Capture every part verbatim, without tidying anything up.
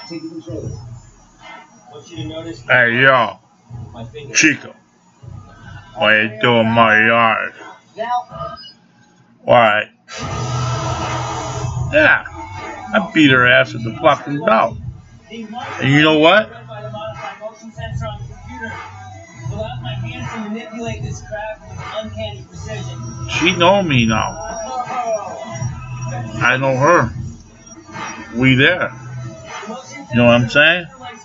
Hey, yo. Chico. What you doing in my yard? Alright. Yeah. I beat her ass at the fucking belt. And you know what? She know me now. I know her. We there. You know what I'm saying?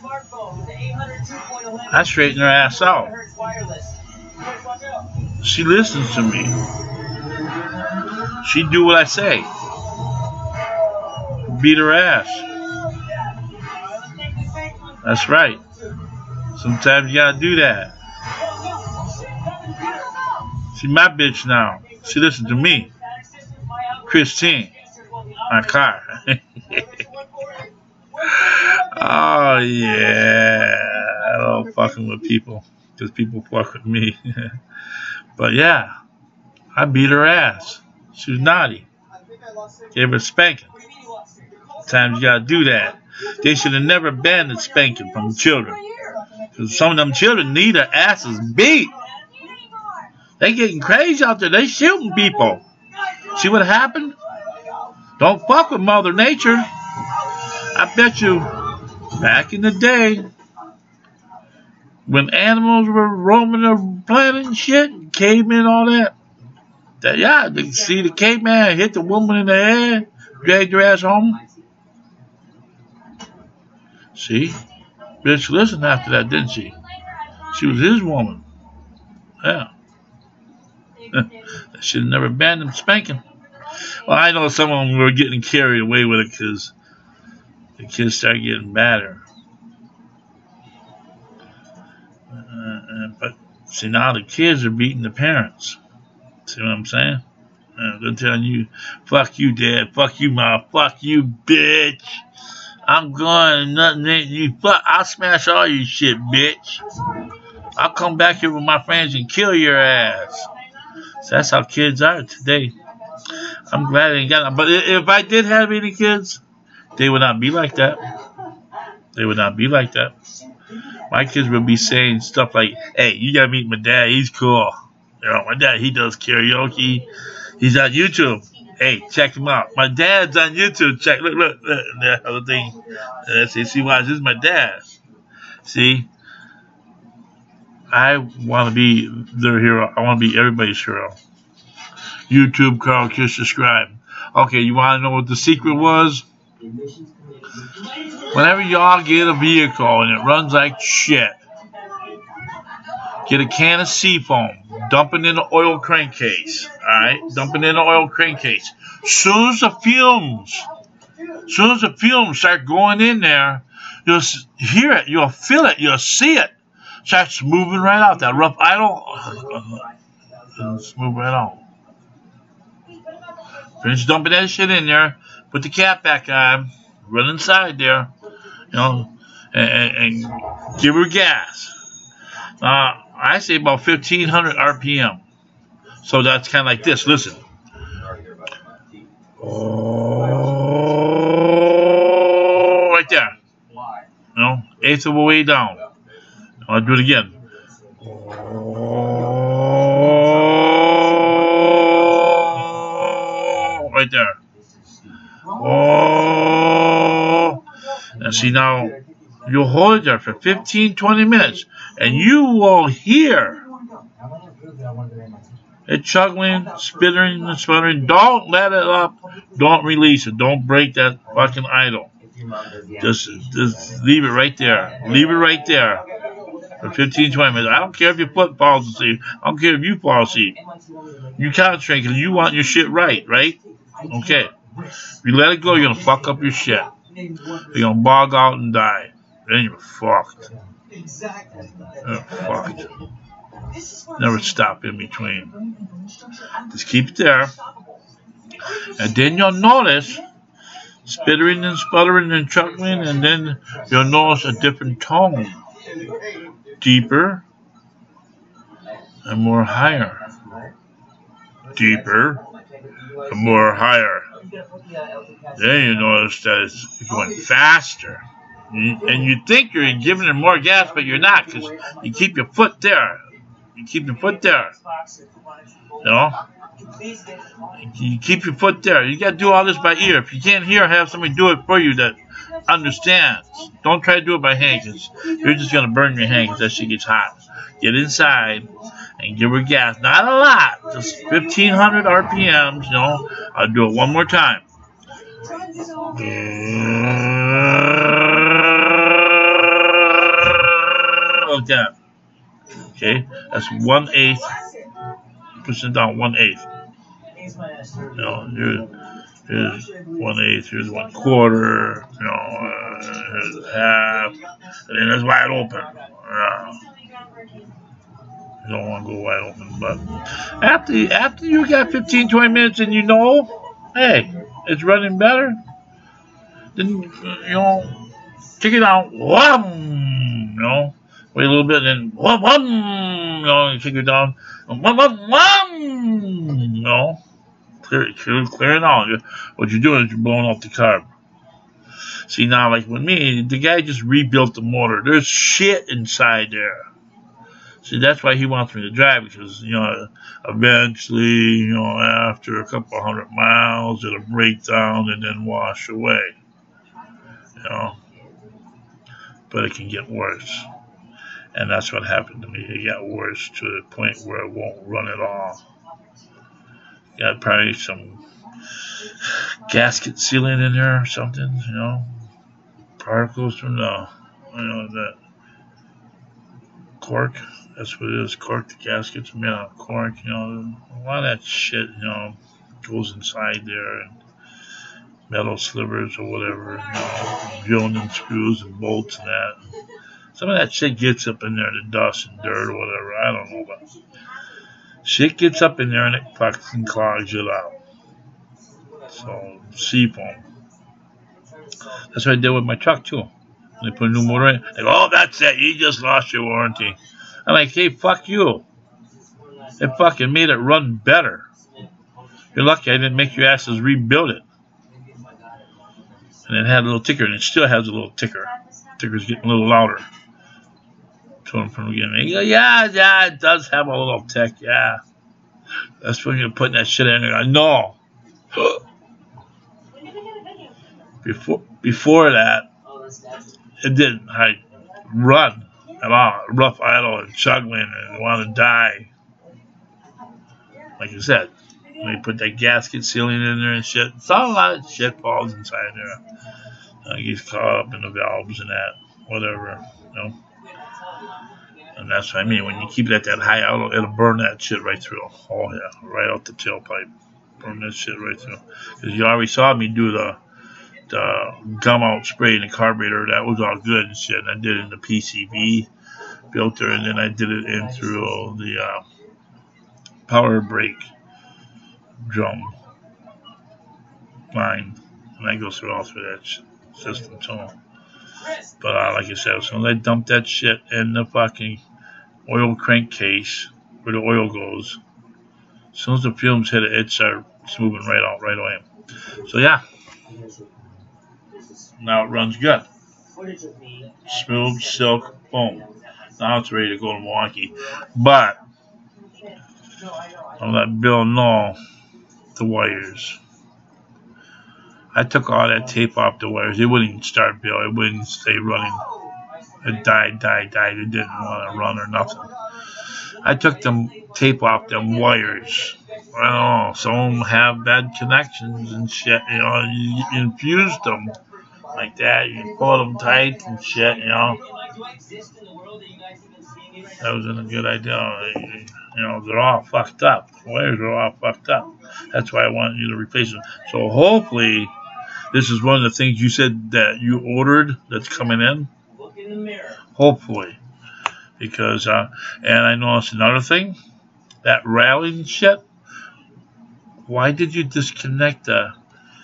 I straighten her ass out. She listens to me. She do what I say. Beat her ass. That's right. Sometimes you gotta do that. She my bitch now. She listens to me. Christine. My car. Oh yeah. I don't fucking with people. Because people fuck with me. But yeah. I beat her ass. She was naughty. Gave her a spanking. Sometimes you gotta do that. They should have never banned the spanking from the children. Because some of them children need their asses beat. They getting crazy out there. They shooting people. See what happened? Don't fuck with Mother Nature. I bet you, back in the day, when animals were roaming the planet and shit, cavemen, all that, that yeah, they see the caveman hit the woman in the head, dragged her ass home. See? Bitch listened after that, didn't she? She was his woman. Yeah. They should have never banned them spanking. Well, I know some of them were getting carried away with it because the kids started getting badder. Uh, uh, but see, now the kids are beating the parents. See what I'm saying? Uh, they're telling you, fuck you, dad. Fuck you, mom. Fuck you, bitch. I'm going, nothing ain't you. Fuck, I'll smash all your shit, bitch. I'll come back here with my friends and kill your ass. So that's how kids are today. I'm glad I ain't got them. But if I did have any kids, they would not be like that. They would not be like that. My kids would be saying stuff like, hey, you gotta meet my dad. He's cool. You know, my dad, he does karaoke. He's on YouTube. Hey, check him out. My dad's on YouTube. Check, look, look, look. The other thing. Uh, see, see, why? This is my dad. See? I want to be their hero. I want to be everybody's hero. YouTube, Carl Kish, subscribe. Okay, you want to know what the secret was? Whenever y'all get a vehicle and it runs like shit, get a can of seafoam, dump it in the oil crankcase. Alright? Dump it in the oil crankcase. Soon as the fumes, soon as the fumes start going in there, you'll hear it, you'll feel it, you'll see it. Starts moving right out. That rough idle, it's moving right out. Finish dumping that shit in there. Put the cap back on. Run inside there. You know, and, and, and give her gas. Uh, I say about fifteen hundred R P M. So that's kind of like this. Listen. Oh, right there. You know, eighth of a way down. I'll do it again. Oh, right there. Oh, and see now, you'll hold it there for fifteen, twenty minutes, and you will hear it chugging, spittering, and sputtering. Don't let it up. Don't release it. Don't break that fucking idle. Just, just leave it right there. Leave it right there. For fifteen, twenty minutes. I don't care if your foot falls asleep. I don't care if you fall asleep. You concentrate because you want your shit right, right? Okay. If you let it go, you're going to fuck up your shit. You're going to bog out and die. Then you're fucked. You're fucked. Never stop in between. Just keep it there. And then you'll notice spittering and sputtering and chuckling, and then you'll notice a different tone. Deeper and more higher. Deeper and more higher. Then you notice that it's going faster. And you think you're giving her more gas, but you're not, because you keep your foot there. You keep your foot there. You know? You keep your foot there. You got to do all this by ear. If you can't hear, have somebody do it for you that understands. Don't try to do it by hand, because you're just going to burn your hand because that shit gets hot. Get inside and give her gas. Not a lot. Just fifteen hundred R P Ms, you know. I'll do it one more time. Like that. Okay? That's one eighth. Push it down one eighth. You know, here's, here's one eighth, here's one quarter, you know, uh, here's half, and then it's wide open. Uh, you don't want to go wide open, but after after you got fifteen, twenty minutes and you know, hey, it's running better, then, you know, kick it out, wham, you know, wait a little bit, and then wham, wham, you know, and kick it down, wham, wham, wham, you know. Clear, clear, clear it out. What you're doing is you're blowing off the carb. See, now, like with me, the guy just rebuilt the motor. There's shit inside there. See, that's why he wants me to drive, because, you know, eventually, you know, after a couple hundred miles, it'll break down and then wash away. You know? But it can get worse. And that's what happened to me. It got worse to the point where it won't run at all. Got probably some gasket sealing in there or something, you know. Particles from the, you know, that cork. That's what it is. Cork, the gaskets made out of cork, you know. A lot of that shit, you know, goes inside there. And metal slivers or whatever, you know, drilling in screws and bolts and that. Some of that shit gets up in there, the dust and dirt or whatever. I don't know, but shit gets up in there and it fucking clogs it out. So, seafoam. That's what I did with my truck, too. They put a new motor in. They go, oh, that's it. You just lost your warranty. I'm like, hey, fuck you. It fucking made it run better. You're lucky I didn't make your asses rebuild it. And it had a little ticker, and it still has a little ticker. The ticker's getting a little louder. Told him from the beginning. He goes, yeah, yeah, it does have a little tick, yeah. That's when you're putting that shit in there. I know. Before before that, it didn't like, run at all. Rough idle and juggling and want to die. Like I said, when you put that gasket sealing in there and shit, it's all a lot of shit falls inside there. Uh, gets caught up in the valves and that, whatever, you know. And that's what I mean. When you keep it at that high out, it'll burn that shit right through. Oh, yeah, right out the tailpipe. Burn that shit right through. Because you already saw me do the the gum out spray in the carburetor. That was all good and shit. And I did it in the P C V filter, and then I did it in through the uh, power brake drum line. And I go through all through that system too. But uh, like I said, as soon as I dump that shit in the fucking oil crankcase where the oil goes, as soon as the fumes hit it, it starts moving right out right away. So yeah, now it runs good. Smooth silk foam. Now it's ready to go to Milwaukee. But I'll let Bill know the wires. I took all that tape off the wires. It wouldn't even start, Bill. It wouldn't stay running. It died, died, died. It didn't want to run or nothing. I took them tape off them wires. I don't know. Some of them have bad connections and shit. You know, you infused them like that. You pull them tight and shit, you know. That wasn't a good idea. You know, they're all fucked up. The wires are all fucked up. That's why I wanted you to replace them. So hopefully, this is one of the things you said that you ordered that's coming in. Hopefully. Because, uh, and I noticed another thing. That railing shit. Why did you disconnect the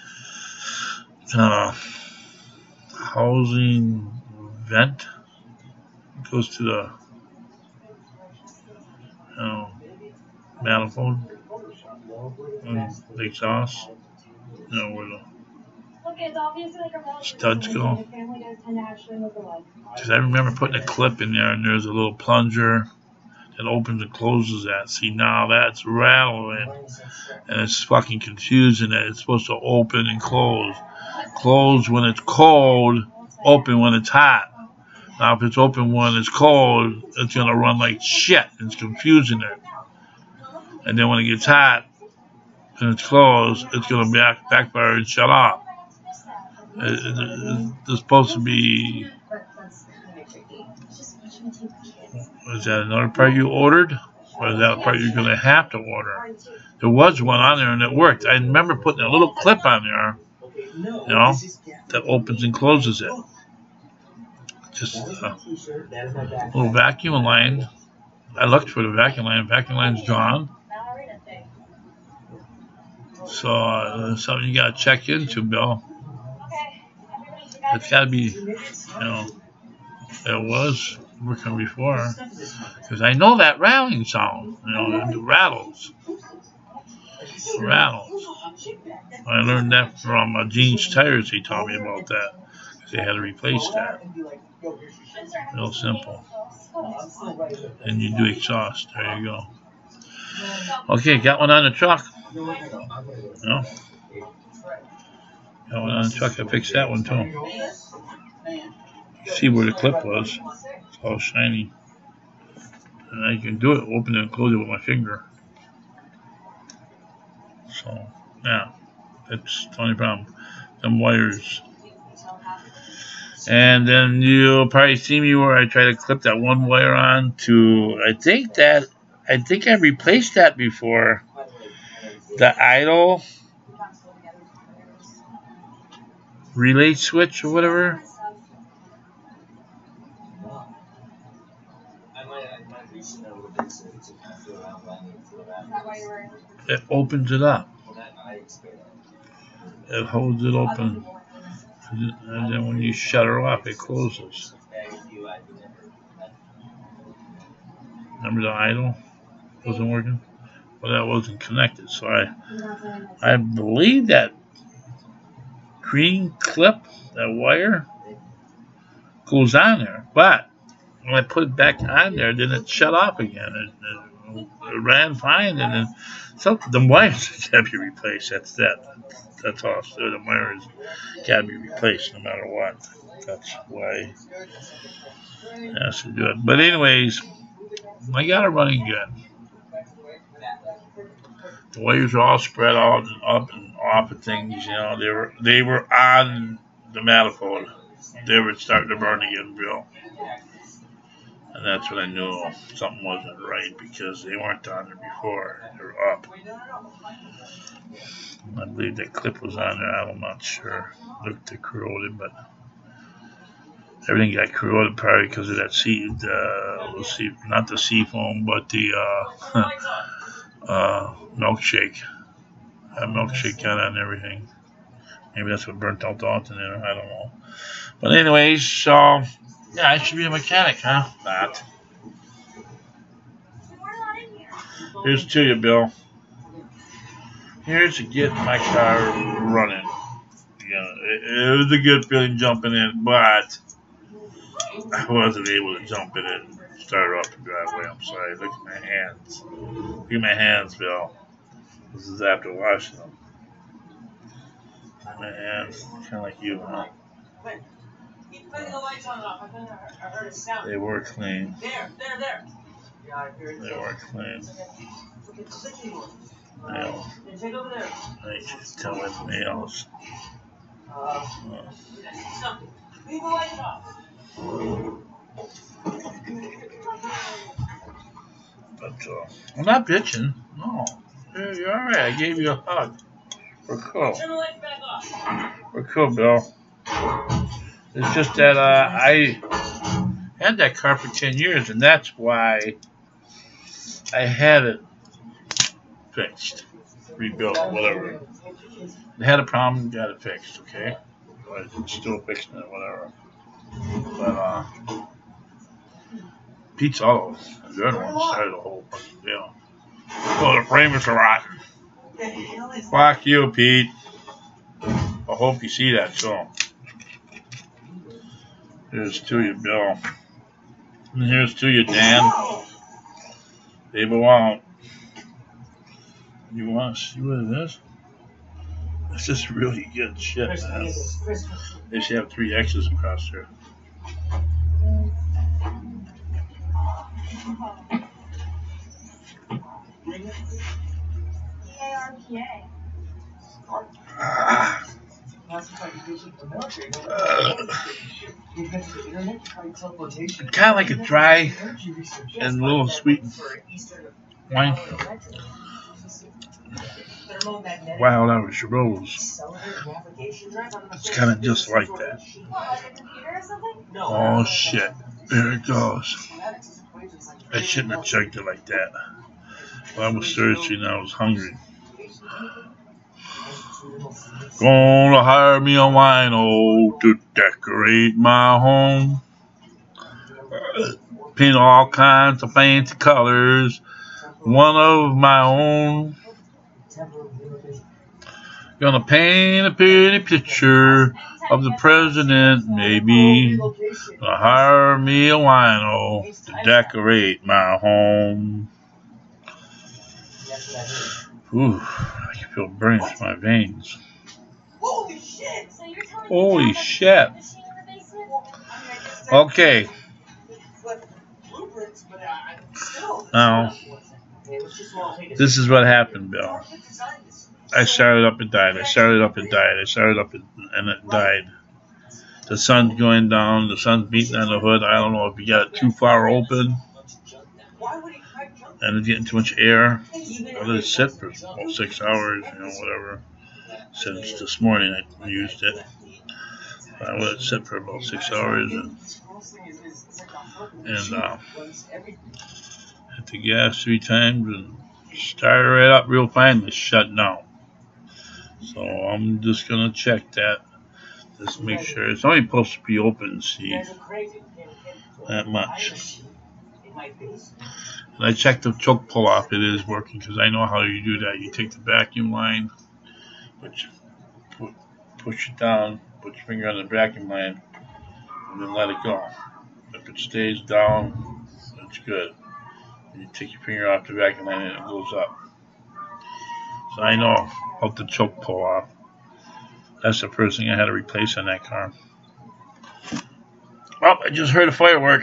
uh, housing vent? It goes to the you know, manifold and the exhaust. You know, where the studs go. Because I remember putting a clip in there, and there's a little plunger that opens and closes that. See, now that's rattling, and it's fucking confusing that it's supposed to open and close. Close when it's cold, open when it's hot. Now, if it's open when it's cold, it's going to run like shit. It's confusing it. And then when it gets hot and it's closed, it's going to back, backfire and shut off. It, it, it's supposed to be... Is that another part you ordered? Or is that a part you're going to have to order? There was one on there and it worked. I remember putting a little clip on there, you know, that opens and closes it. Just a little vacuum line. I looked for the vacuum line. Vacuum line's gone. So uh, something you got to check into, Bill. It's got to be, you know, it was working before. Because I know that rattling sound, you know, the rattles. The rattles. I learned that from uh, Gene's Tires. He taught me about that. Because they had to replace that. Real simple. And you do exhaust. There you go. Okay, got one on the truck. No? Got one on the truck. I fixed that one too. See where the clip was. It's all shiny. And I can do it, open it and close it with my finger. So, yeah. That's the only problem. Them wires. And then you'll probably see me where I try to clip that one wire on to, I think that, I think I replaced that before. The idle relay switch or whatever. It opens it up. It holds it open. And then when you shut her off, it closes. Remember the idle? Wasn't working? Well, that wasn't connected. So I I believe that green clip, that wire, goes on there. But when I put it back on there, then it shut off again. It, it, it ran fine. And then so the wires got to be replaced. That's that. That's all. So the wires got to be replaced no matter what. That's why it has to do it. But anyways, I got it running good. The wires are all spread out and up and off of things. You know, they were they were on the manifold. They were starting to burn again, Bill. And that's when I knew something wasn't right because they weren't on there before. They were up. I believe that clip was on there. I'm not sure. Looked at corroded, but everything got corroded probably because of that sea. Uh, let's see, not the sea foam, but the uh, uh, milkshake. That milkshake got on everything. Maybe that's what burnt out the alternator. I don't know. But anyways, so yeah, I should be a mechanic, huh? Not. Here's to you, Bill. Here's to get my car running. You know, it, it was a good feeling jumping in, but I wasn't able to jump in it and start off the driveway. I'm sorry. Look at my hands. Look at my hands, Bill. This is after washing them. My hands, kind of like you, huh? They were clean. There, there, there. They were clean. Nails. I should tell with nails. Uh, but uh, I'm not bitching. No. You're, you're alright. I gave you a hug. We're cool. We're cool, Bill. It's just that uh, I had that car for ten years, and that's why I had it fixed, rebuilt, whatever. It had a problem, got it fixed, okay? But it's still fixing it, whatever. But, uh, Pete's Auto, a good one, started the whole fucking deal. Oh, the frame is rotten. Fuck you, Pete. I hope you see that soon. Here's to you, Bill. And here's to you, Dan. They belong. You want to see what it is? This is really good shit, man. They should have three X's across there. Ah. Kind of like a dry and a little sweet wine. Wow, that was rose. It's kind of just like that. Oh shit, there it goes. I shouldn't have chugged it like that. Well, I was thirsty and I was hungry. Gonna hire me a wino to decorate my home. Paint all kinds of fancy colors. One of my own. Gonna paint a pretty picture of the president, maybe. Gonna hire me a wino to decorate my home. Ooh, I can feel burning through my veins. Holy shit! So you're telling Holy me shit! Okay. Now, this is what happened, Bill. I started up and died. I started up and died. I started up and, and it died. The sun's going down. The sun's beating on the hood. I don't know if you got it too far open and it's getting too much air. I let it sit for about six hours, you know, whatever. Since this morning I used it. I let it sit for about six hours and, and uh, hit the gas three times and started right up real fine. It's shut down. So I'm just going to check that. Just make sure. It's only supposed to be open, see, that much. And I checked the choke pull off. It is working because I know how you do that. You take the vacuum line, put your, put, push it down, put your finger on the vacuum line, and then let it go. If it stays down, it's good. And you take your finger off the vacuum line and it goes up. So I know how the choke pull off. That's the first thing I had to replace on that car. Oh, I just heard a firework.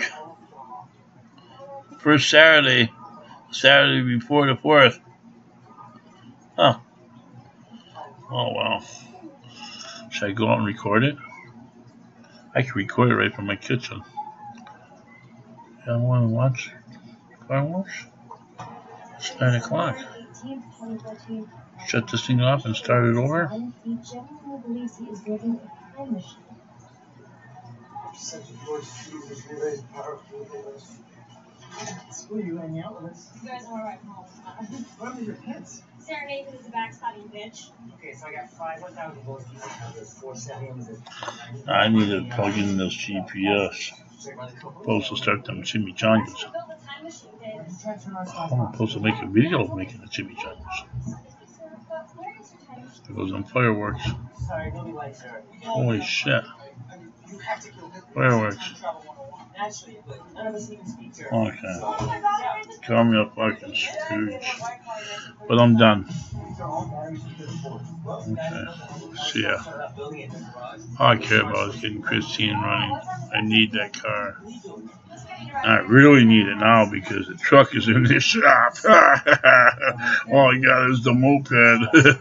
First Saturday, Saturday before the fourth. Huh. Oh, wow. Should I go out and record it? I can record it right from my kitchen. You don't want to watch fireworks? It's nine o'clock. Shut this thing off and start it over. Screw you and the outlets. You guys are alright home. What are your pets? Serenade is a backsliding bitch. Okay, so I got five one thousand volts. Four settings. I need to plug in this G P S. Supposed to start them chimichangas. I'm supposed to make a video of making the chimichangas. There goes on fireworks. Holy shit. Fireworks. Okay. Call me a fucking stooge. But I'm done. Okay. See ya. All I care about is getting Christine running. I need that car. I really need it now because the truck is in the shop. All I got is the moped.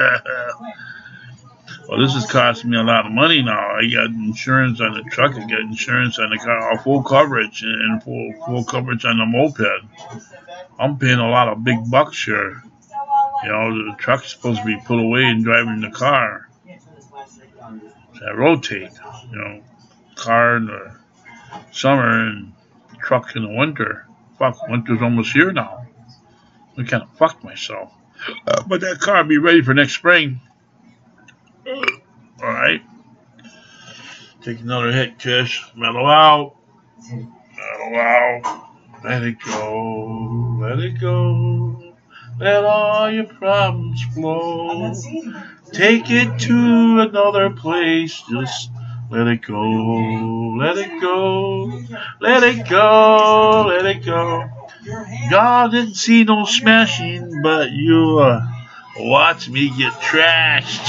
Well, this is costing me a lot of money now. I got insurance on the truck. I got insurance on the car, full coverage, and full full coverage on the moped. I'm paying a lot of big bucks here. You know, the truck's supposed to be put away and driving the car. So I rotate. You know, car in the summer and truck in the winter. Fuck, winter's almost here now. I kind of fucked myself. Uh, but that car will be ready for next spring. Alright. Take another hit, Kish. Mellow out. Mellow out. Let it go. Let it go. Let all your problems flow. Take it to another place. Just Let it go, let it go, let it go, let it go. Y'all didn't see no smashing, but you uh, watch me get trashed.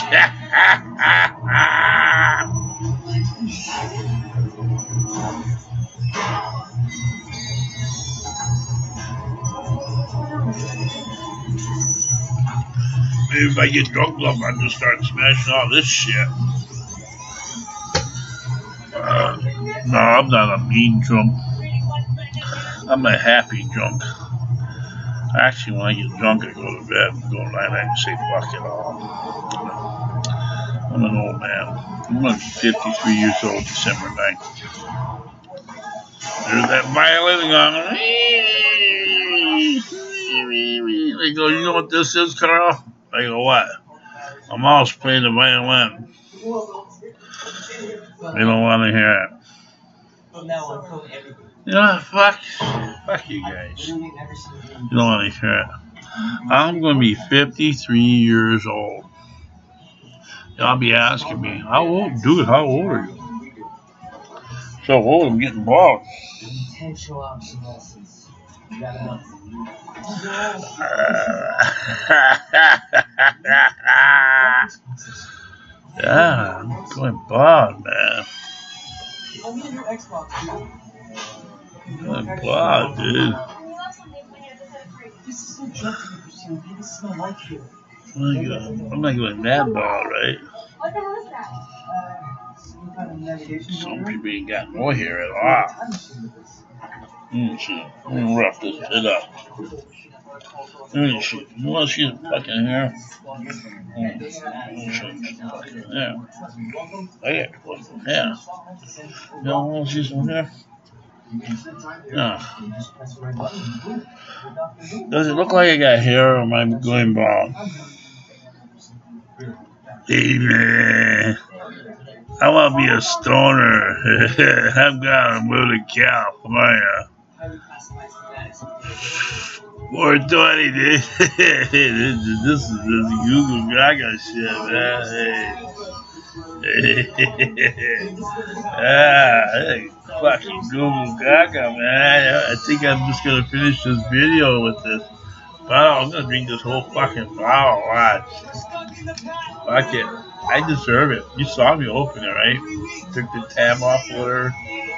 Maybe if I get drunk enough, I just start smashing all this shit. Uh, no, I'm not a mean drunk. I'm a happy drunk. Actually, when I get drunk, I go to bed and go night night and say fuck it all. I'm an old man. I'm going to be fifty-three years old December ninth. There's that violin going. They go, you know what this is, Carl? I go, what? I'm always playing the violin. They don't want to hear it. You know, fuck, fuck you guys. You don't want to hear it. I'm going to be fifty-three years old. Y'all be asking me, how old, dude, how old are you? So old, I'm getting bald. Intentional obsolescence. You got a month. Yeah, I'm going bald, man. I'm going bald, dude. I'm not going that bald, right? What the hell is that? Some people ain't got no hair at all. Mm, shit. I'm gonna rough this shit up. Mm, shit. You wanna see some fucking hair? Mm, shit. Fucking hair. I got fucking hair. Y'all wanna see some hair? No. Does it look like I got hair or am I going bald? Hey, man. I want to be a stoner. I'm going to move to California. four twenty, dude. this, is, this is this Google Gaga shit, man. Hey. ah, hey, fucking Google Gaga, man. I think I'm just going to finish this video with this bottle. I'm going to drink this whole fucking bottle. Watch. Fuck it. I deserve it. You saw me open it, right? Took the tab off with her.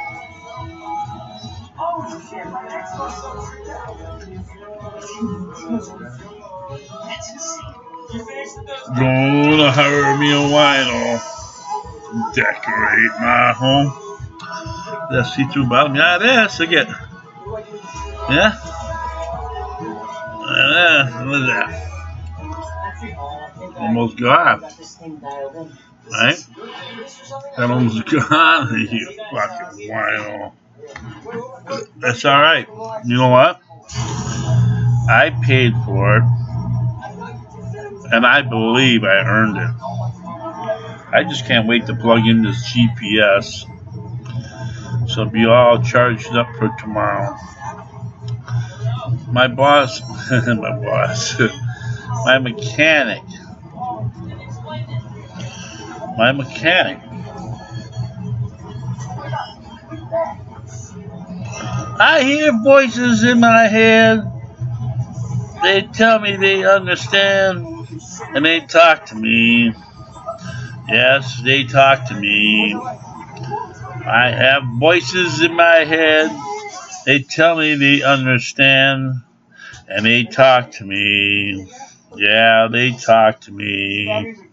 Gonna hire me a wino. Decorate my home. That see-through bottom. Yeah, that's it. Yeah? Yeah, look at that. Almost gone. Right? That almost gone. You fucking wino. That's alright. You know what? I paid for it. And I believe I earned it. I just can't wait to plug in this G P S. So be all charged up for tomorrow. My boss, my boss, my mechanic, my mechanic. I hear voices in my head. They tell me they understand, and they talk to me. Yes, they talk to me. I have voices in my head. They tell me they understand, and they talk to me. Yeah, they talk to me.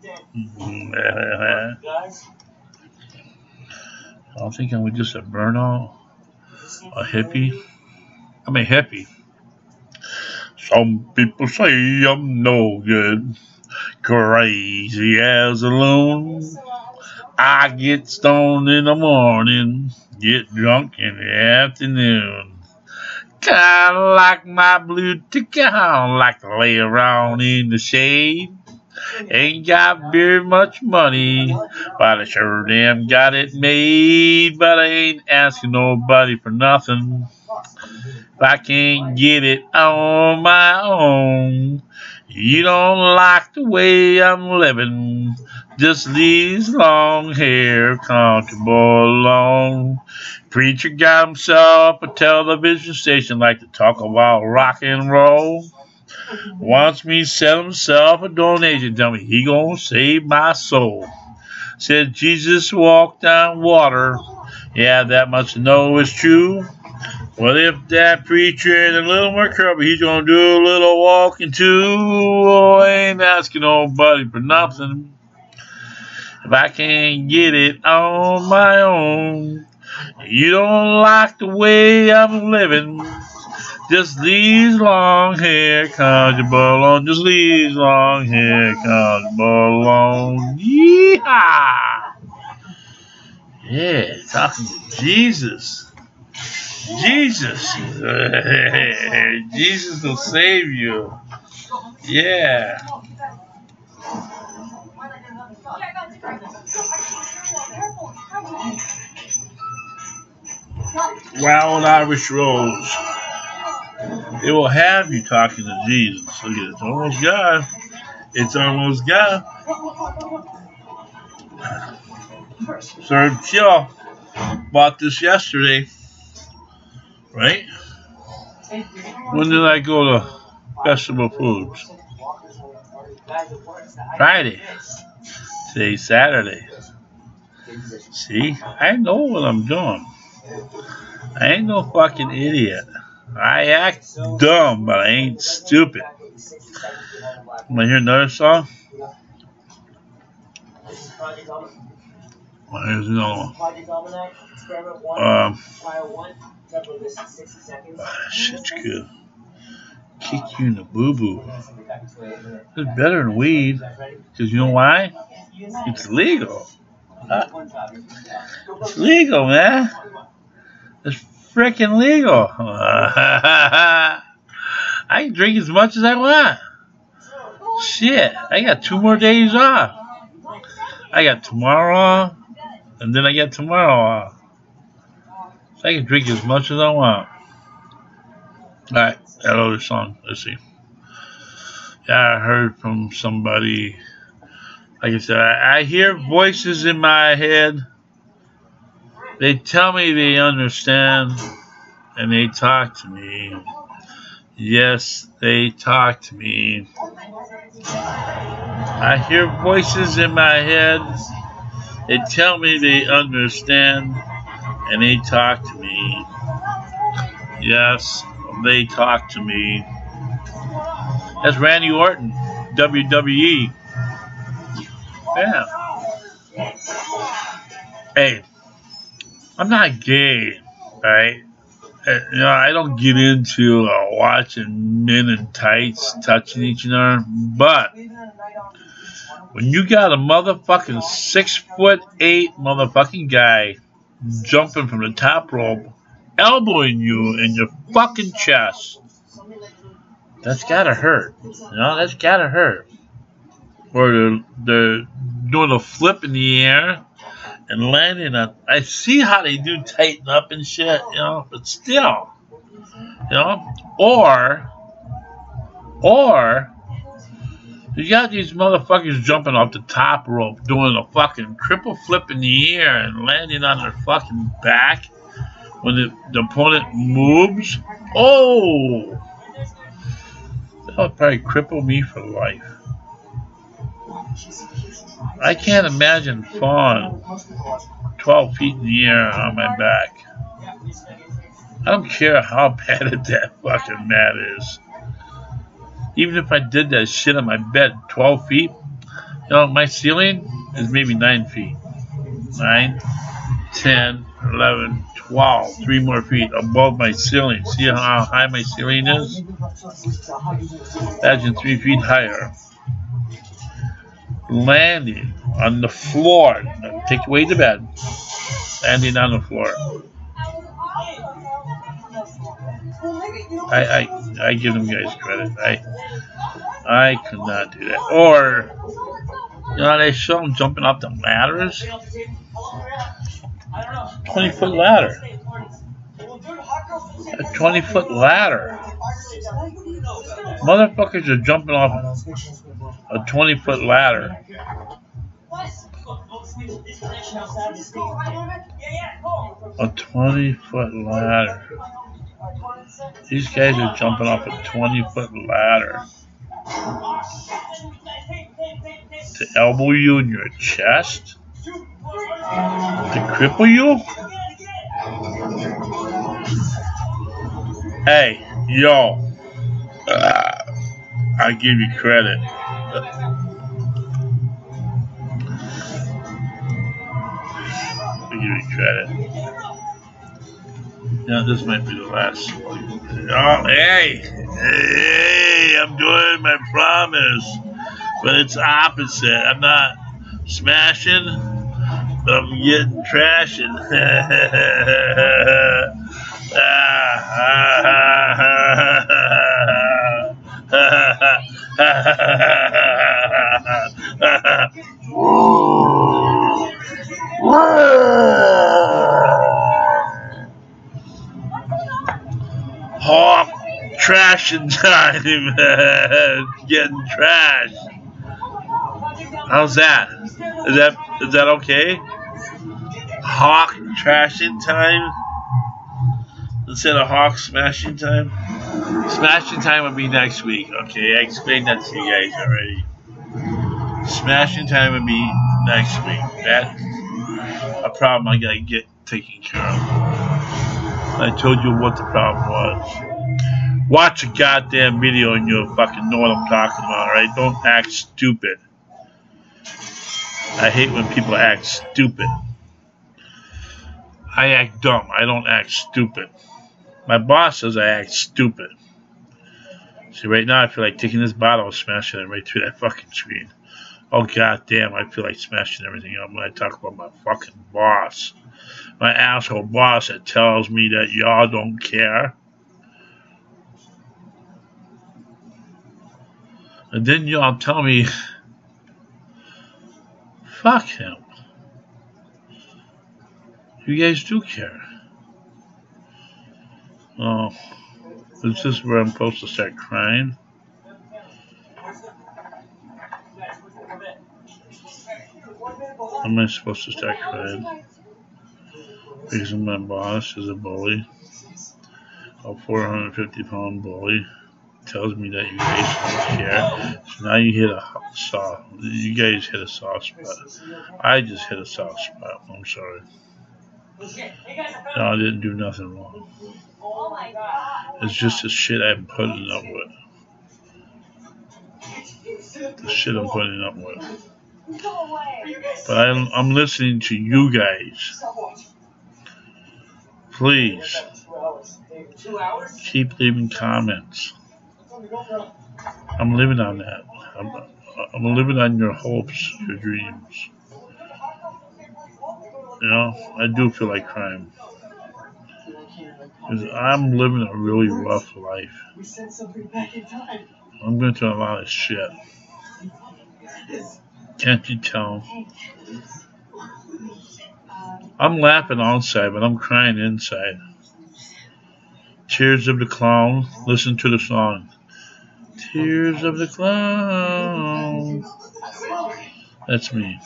I'm thinking we're just a burnout, a hippie. I'm a hippie. Some people say I'm no good, crazy as a loon. I get stoned in the morning, get drunk in the afternoon. Kinda like my blue ticket, I like to lay around in the shade. Ain't got very much money, but I sure damn got it made. But I ain't asking nobody for nothing. If I can't get it on my own, You don't like the way I'm living. Just these long hair comfortable alone. Preacher got himself a television station like to talk about rock and roll. Wants me to sell himself a donation. Tell me he gonna save my soul. Said Jesus walked on water. Yeah, that much I know is true. What if that preacher ain't a little more careful? He's gonna do a little walking too. Oh, I ain't asking nobody for nothing. If I can't get it on my own. You don't like the way I'm living. Just these long hair comfortable on. Just these long hair comfortable on. Yeehaw! Yeah, talking to Jesus. Jesus. Jesus will save you. Yeah. Wild Irish Rose. It will have you talking to Jesus. Look at it. It's almost gone. It's almost gone. Third kill. Bought this yesterday. Right? When did I go to Festival Foods? Friday. Today's Saturday. See? I know what I'm doing. I ain't no fucking idiot. I act dumb, but I ain't stupid. Want to hear another song? Well, here's another one. Um, oh, shit's good. Kick you in the boo-boo. It's better than weed. Because you know why? It's legal. Huh? It's legal, man. It's freaking legal. I can drink as much as I want. Shit, I got two more days off. I got tomorrow off, and then I got tomorrow off. So I can drink as much as I want. Alright, that other song. Let's see. Yeah, I heard from somebody. Like I said, I, I hear voices in my head. They tell me they understand, and they talk to me. Yes, they talk to me. I hear voices in my head. They tell me they understand, and they talk to me. Yes, they talk to me. That's Randy Orton, W W E. Yeah. Hey, I'm not gay, right? You know, I don't get into uh, watching men in tights touching each other, but when you got a motherfucking six foot eight motherfucking guy jumping from the top rope, elbowing you in your fucking chest, that's gotta hurt. You know, that's gotta hurt. Or they're, they're doing a flip in the air and landing on. I see how they do tighten up and shit, you know, but still, you know, or, or, you got these motherfuckers jumping off the top rope, doing a fucking triple flip in the air and landing on their fucking back when the, the opponent moves. Oh, that would probably cripple me for life. I can't imagine falling twelve feet in the air on my back. I don't care how bad that fucking mat is. Even if I did that shit on my bed, twelve feet, you know, my ceiling is maybe nine feet. nine, ten, eleven, twelve. Three more feet above my ceiling. See how high my ceiling is? Imagine three feet higher. Landing on the floor. Take away the bed. Landing on the floor. I I I give them guys credit. I I could not do that. Or you know they show them jumping off the ladders. Twenty foot ladder. A twenty foot ladder. Motherfuckers are jumping off a twenty foot ladder. A twenty foot ladder. These guys are jumping off a twenty foot ladder. To elbow you in your chest? To cripple you? Hey, yo. Uh, I give you credit. I give you credit. Yeah, this might be the last. Oh, hey. Hey, I'm doing my promise. But it's opposite. I'm not smashing, but I'm getting trashing. Hawk trashing time, getting trashed. How's that? Is that is that okay? Hawk trashing time instead of Hawk smashing time. Smashing time would be next week. Okay, I explained that to you guys already. Smashing time would be next week. That's a problem I gotta get taken care of. I told you what the problem was. Watch a goddamn video and you'll fucking know what I'm talking about, right? Don't act stupid. I hate when people act stupid. I act dumb. I don't act stupid. My boss says I act stupid. See, right now I feel like taking this bottle and smashing it right through that fucking screen. Oh, goddamn, I feel like smashing everything up when I talk about my fucking boss. My asshole boss that tells me that y'all don't care. And then y'all tell me, fuck him. You guys do care. Oh, is this where I'm supposed to start crying? Am I supposed to start crying? Because my boss is a bully. A four hundred fifty pound bully. Tells me that you guys don't care. So now you hit a soft. You guys hit a soft spot. I just hit a soft spot. I'm sorry. No, I didn't do nothing wrong. It's just the shit I'm putting up with. The shit I'm putting up with. But I'm, I'm listening to you guys. Please keep leaving comments. I'm living on that. I'm, I'm living on your hopes, your dreams. You know, I do feel like crying. Because I'm living a really rough life. I'm going through a lot of shit. Can't you tell? I'm laughing outside, but I'm crying inside. Tears of the Clown. Listen to the song. Tears of the Clown. That's me.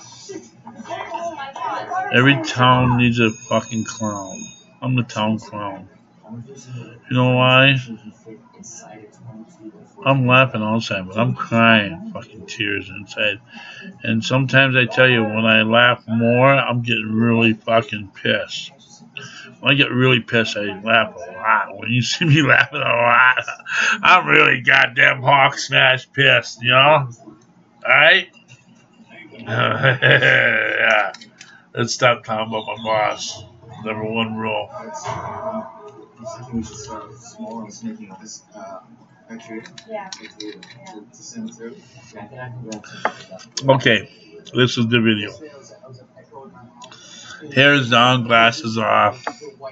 Every town needs a fucking clown. I'm the town clown. You know why? I'm laughing outside, but I'm crying fucking tears inside. And sometimes I tell you, when I laugh more, I'm getting really fucking pissed. When I get really pissed, I laugh a lot. When you see me laughing a lot, I'm really goddamn hawk smash pissed, you know? Alright? Yeah. Let's stop talking about my boss. Number one rule. Okay, this is the video. Hair is down, glasses off.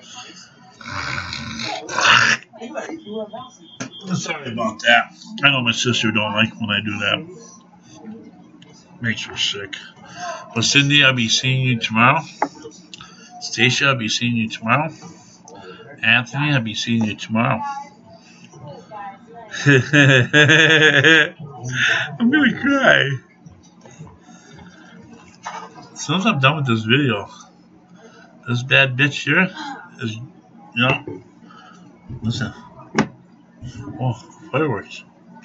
Sorry about that. I know my sister don't like when I do that. Makes her sick. But Cindy, I'll be seeing you tomorrow. Stacia, I'll be seeing you tomorrow. Anthony, I'll be seeing you tomorrow. I'm gonna cry. As soon as I'm done with this video, this bad bitch here is, you know, listen. Oh, fireworks.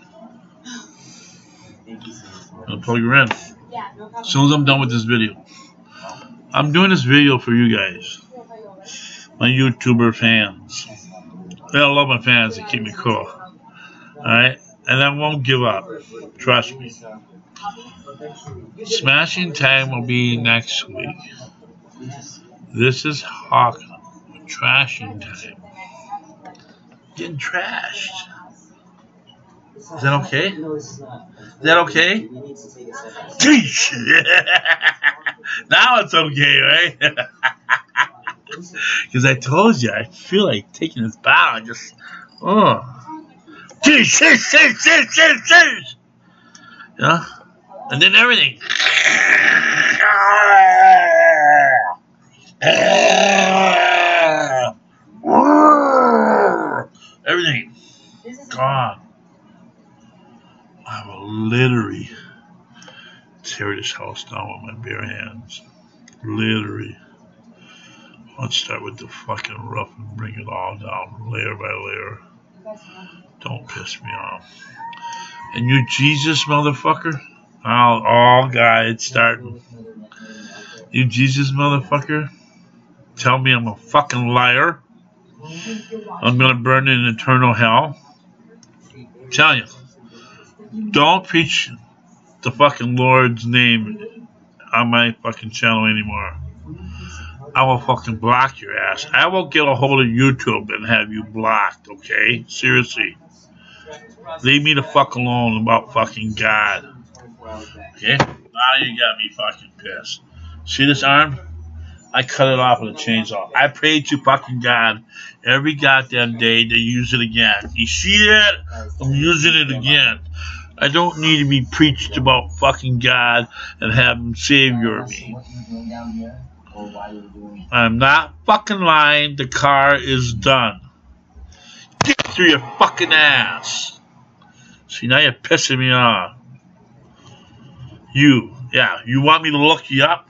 I'm gonna plug her in. As soon as I'm done with this video. I'm doing this video for you guys. My YouTuber fans. I love my fans. They keep me cool. Alright? And I won't give up. Trust me. Smashing Time will be next week. This is Hawk Trashing Time. Getting trashed. Is that okay? Is that okay? Kish! Now it's okay, right? Because I told you, I feel like taking this bow and just, oh. Kish, kish, kish, kish, kish, kish! Yeah? And then everything. Everything. Gone. I will literally tear this house down with my bare hands. Literally. Let's start with the fucking roof and bring it all down layer by layer. Don't piss me off. And you Jesus motherfucker? Oh, oh God, it's starting. You Jesus motherfucker? Tell me I'm a fucking liar. I'm gonna burn in eternal hell. I'm telling you. Don't preach the fucking Lord's name on my fucking channel anymore. I will fucking block your ass. I will get a hold of YouTube and have you blocked, okay? Seriously. Leave me the fuck alone about fucking God. Okay? Now you got me fucking pissed. See this arm? I cut it off with a chainsaw. I prayed to fucking God every goddamn day to use it again. You see that? I'm using it again. I don't need to be preached about fucking God and have him savior me. I'm not fucking lying. The car is done. Get through your fucking ass. See, now you're pissing me off. You. Yeah, you want me to look you up?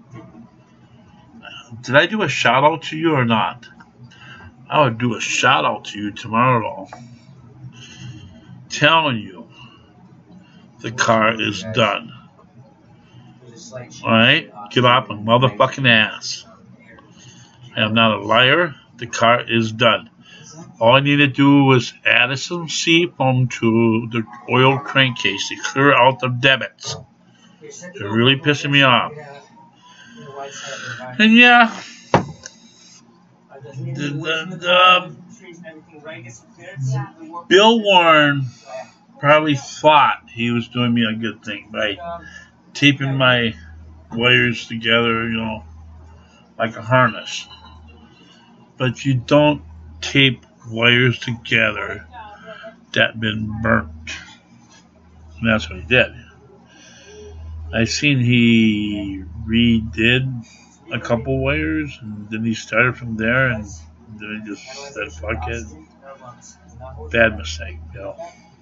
Did I do a shout out to you or not? I would do a shout out to you tomorrow. Telling you. The car is done. Alright? Get off my motherfucking ass. I am not a liar. The car is done. All I need to do was add some seafoam to the oil crankcase to clear out the debits. They're really pissing me off. And yeah, the, the, the, Bill Warren probably thought he was doing me a good thing by taping my wires together, you know, like a harness. But you don't tape wires together that been burnt. And that's what he did. I seen he redid a couple wires, and then he started from there, and then he just said, fuck it. Bad mistake, Bill.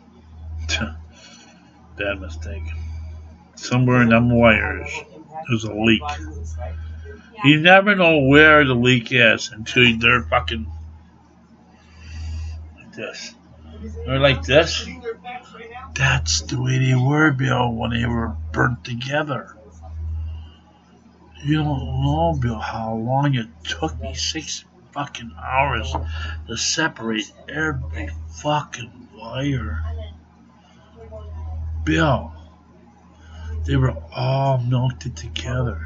Bad mistake. Somewhere in them wires, there's a leak. You never know where the leak is until they're fucking like this. They're like this. That's the way they were, Bill, when they were burnt together. You don't know, Bill, how long it took me. Six fucking hours to separate every fucking wire. Bill, they were all melted together.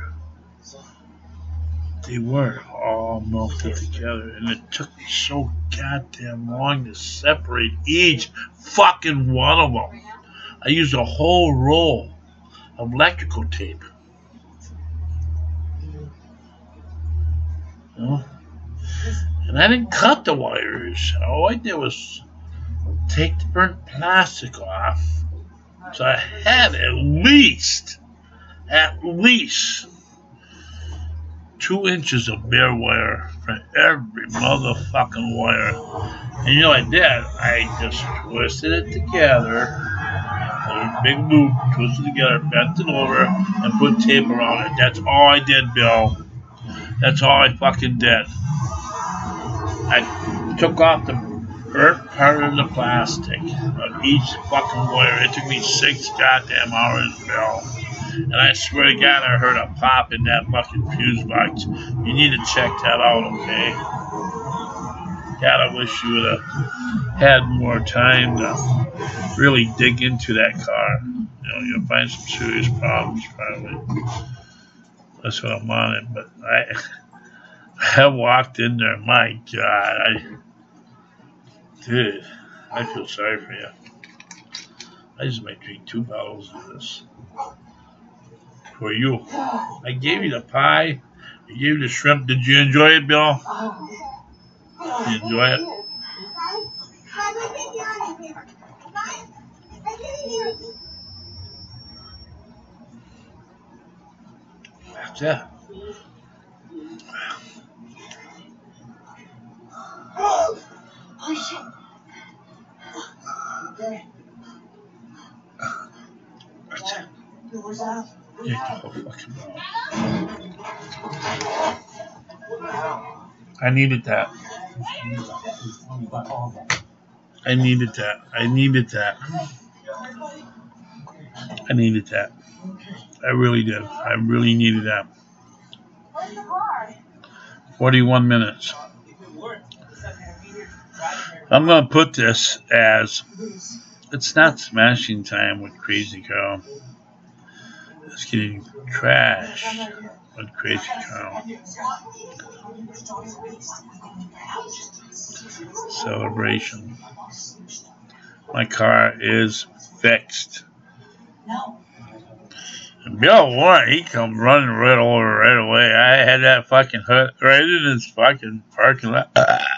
They were all melted together, and it took me so goddamn long to separate each fucking one of them. I used a whole roll of electrical tape. You know? And I didn't cut the wires. All I did was take the burnt plastic off. So I had at least, at least two inches of bare wire for every motherfucking wire. And you know what I did? I just twisted it together. A big loop, twisted it together, bent it over, and put tape around it. That's all I did, Bill. That's all I fucking did. I took off the burnt part of the plastic of each fucking wire. It took me six goddamn hours, Bill. And I swear to God, I heard a pop in that fucking fuse box. You need to check that out, okay? God, I wish you would have had more time to really dig into that car. You know, you'll find some serious problems, probably. That's what I'm on it. But I, I walked in there. My God, I, dude, I feel sorry for you. I just might drink two bottles of this. For you. I gave you the pie. I gave you the shrimp. Did you enjoy it, Bill? Did you enjoy it? That's it. Oh shit. That's it. Where's that? Yeah, the whole fucking bottle. I needed that. I needed that. I needed that. I needed that. I really did. I really needed that. forty-one minutes. I'm going to put this as it's not smashing time with Crazy Carl. It's getting trashed with Crazy Carl. Celebration. My car is fixed. And Bill Warren, he comes running right over right away. I had that fucking hood right in his fucking parking lot.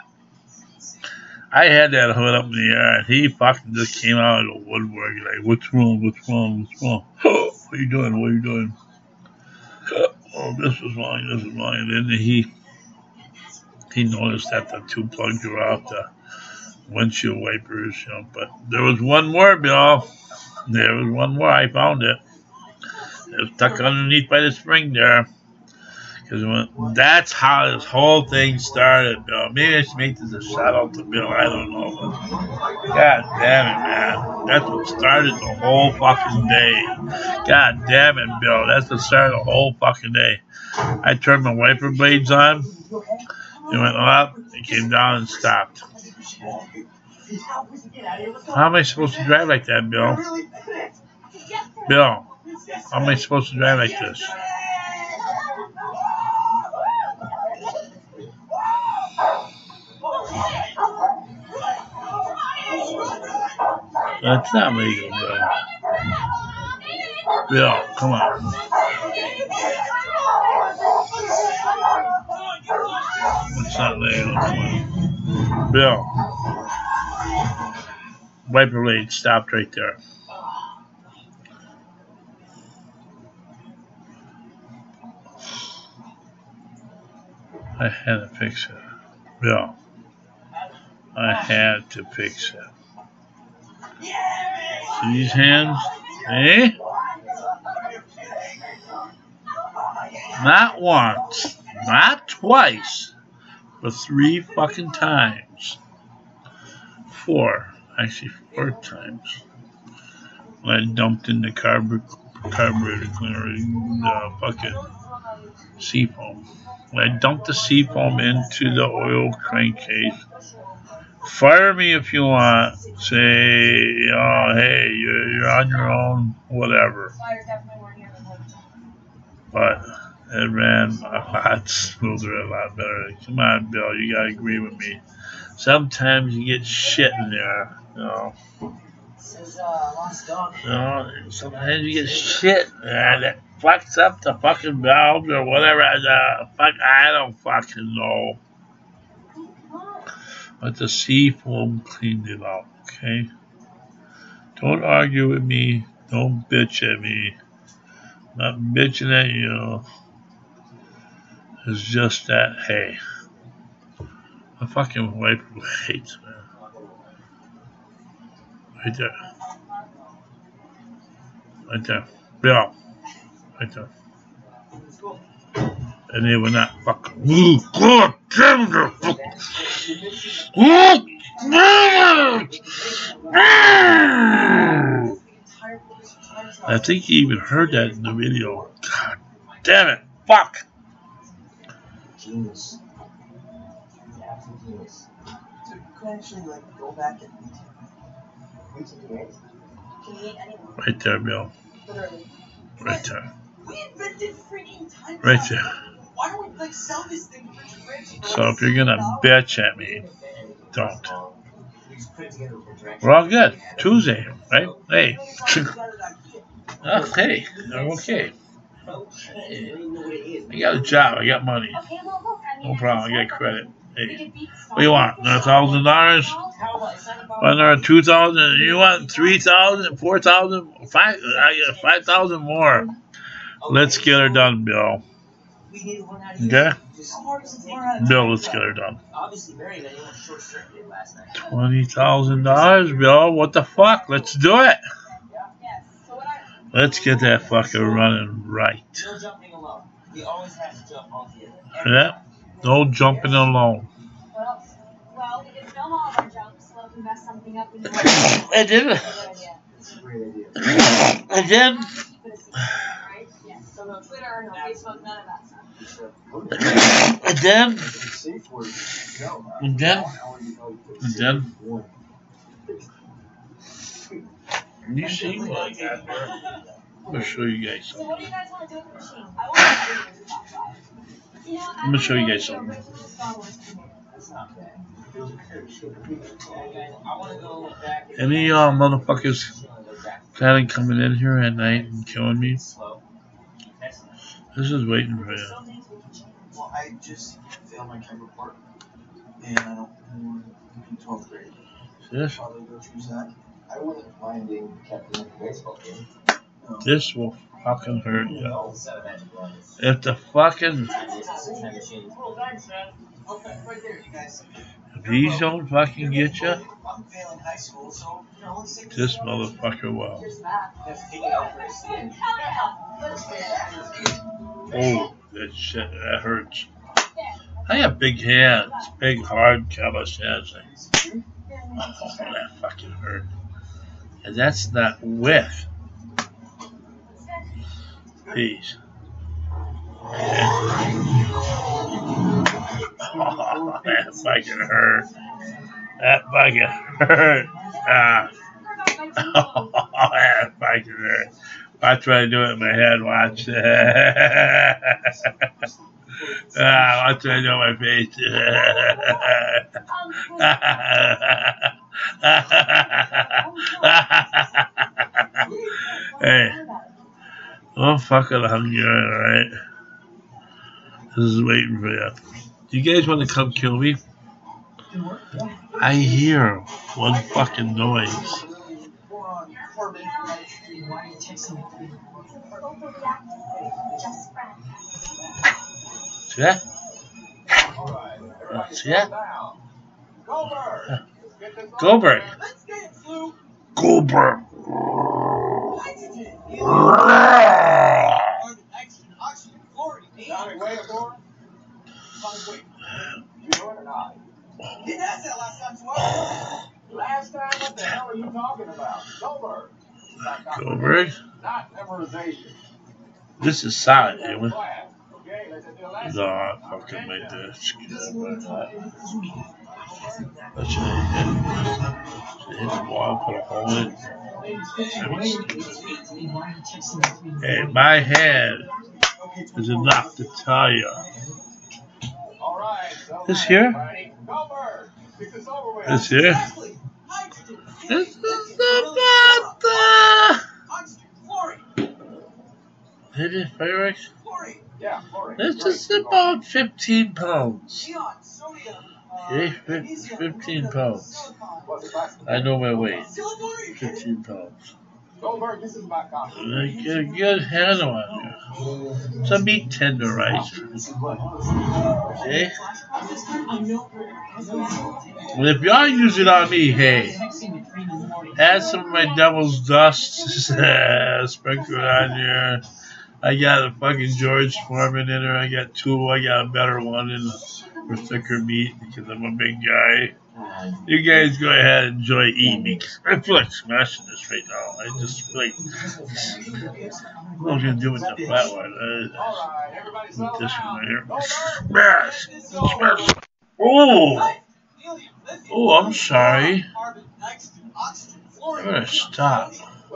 I had that hood up in the air, and he fucking just came out of the woodwork like, what's wrong, what's wrong, what's wrong? What are you doing, what are you doing? Oh, this is wrong, this is wrong. And then he, he noticed that the two plugs were off the windshield wipers, you know. But there was one more, Bill. There was one more. I found it. It was tucked underneath by the spring there. Because that's how this whole thing started, Bill. Maybe I should make this a shout out to Bill. I don't know. But God damn it, man. That's what started the whole fucking day. God damn it, Bill. That's the start of the whole fucking day. I turned my wiper blades on. It went up. It came down and stopped. How am I supposed to drive like that, Bill? Bill, how am I supposed to drive like this? That's not legal, Bill. Bill, come on. It's not legal, come on. Bill. Wiper blade stopped right there. I had to fix it. Bill. I had to fix it. See these hands? Eh? Not once, not twice, but three fucking times. Four, actually four times. When I dumped in the carb carburetor cleaner, the bucket, seafoam. When I dumped the seafoam into the oil crankcase. Fire me if you want. Say, oh, hey, you're, you're on your own, whatever. But it ran a lot smoother, a lot better. Come on, Bill, you gotta agree with me. Sometimes you get shit in there, you know. You know, sometimes you get shit man, that fucks up the fucking valves or whatever. Uh, fuck, I don't fucking know. But the seafoam cleaned it out, okay? Don't argue with me. Don't bitch at me. I'm not bitching at you. It's just that, hey, my fucking wife hates, man. Right there. Right there. Bill. Right there. And they were not fucking. Ooh, God damn it! Oh, damn it! I think he even heard that in the video. God damn it! Fuck! Genius. Absolute genius. So you could actually like go back and we can do it. Can you meet anyone? Right there, Bill. Literally. Right there. We invented freaking time. Right there. Why don't we like sell this thing for rich? So if you're gonna bitch at me, don't. We're all good. Tuesday, right? Hey. Oh, hey. I'm okay. Hey. I got a job. I got money. No problem. I got credit. Hey. What do you want? Another thousand dollars? Another two thousand? You want three thousand? Four thousand? Five? I got five thousand more. Let's get her done, Bill. Okay? Bill, let's get her done. Twenty thousand dollars, Bill. What the fuck? Let's do it. Let's get that fucker running right. Yeah? No jumping alone. And then, and then, and then, and then, and then, you see what I got here? I'm going to show you guys something. I'm going to show you guys something. Any uh, motherfuckers planning coming in here at night and killing me? This is waiting for you. Well, I just failed my chem report, and I don't want to be twelfth grade. This? Probably go through that. I wouldn't mind being captain of the baseball team. No. This will fucking hurt you. If the fucking if these don't fucking get you, this motherfucker will. Oh, that shit, that hurts. I have big hands, big hard callous hands. Oh, that fucking hurt. And that's not with. Peace. Oh, that fucking hurt. That fucking hurt. Ah. Oh, that fucking hurt. I try to do it in my head, watch. Ah, I try to do it in my face. Hey. I'm fucking hungry, alright? This is waiting for you. Do you guys want to come kill me? I hear one fucking noise. See that? Uh, see that? Uh, Goldberg. Goldberg. Last time, what the hell are you talking about? Goldberg. Goldberg. Not memorization. This is solid, anyway. No, I fucking made this. Let's hit, hit the wall, put a hole in it. Hey, my head is enough to tell you. This here? This here? This is about the... Hit it, fireworks? This is about fifteen pounds. Okay, fifteen pounds. I know my weight. fifteen pounds. Like, get a good handle on you. Some meat tenderizer. See? Well, if y'all use it on me, hey, add some of my devil's dust, sprinkle it on here. I got a fucking George Foreman in her. I got two. I got a better one in for thicker meat because I'm a big guy. You guys go ahead and enjoy eating me. I feel like smashing this right now. I just feel like what I was gonna do with the flat one. Uh, with this one right here. Smash! Smash! Oh! Oh, I'm sorry. I better stop.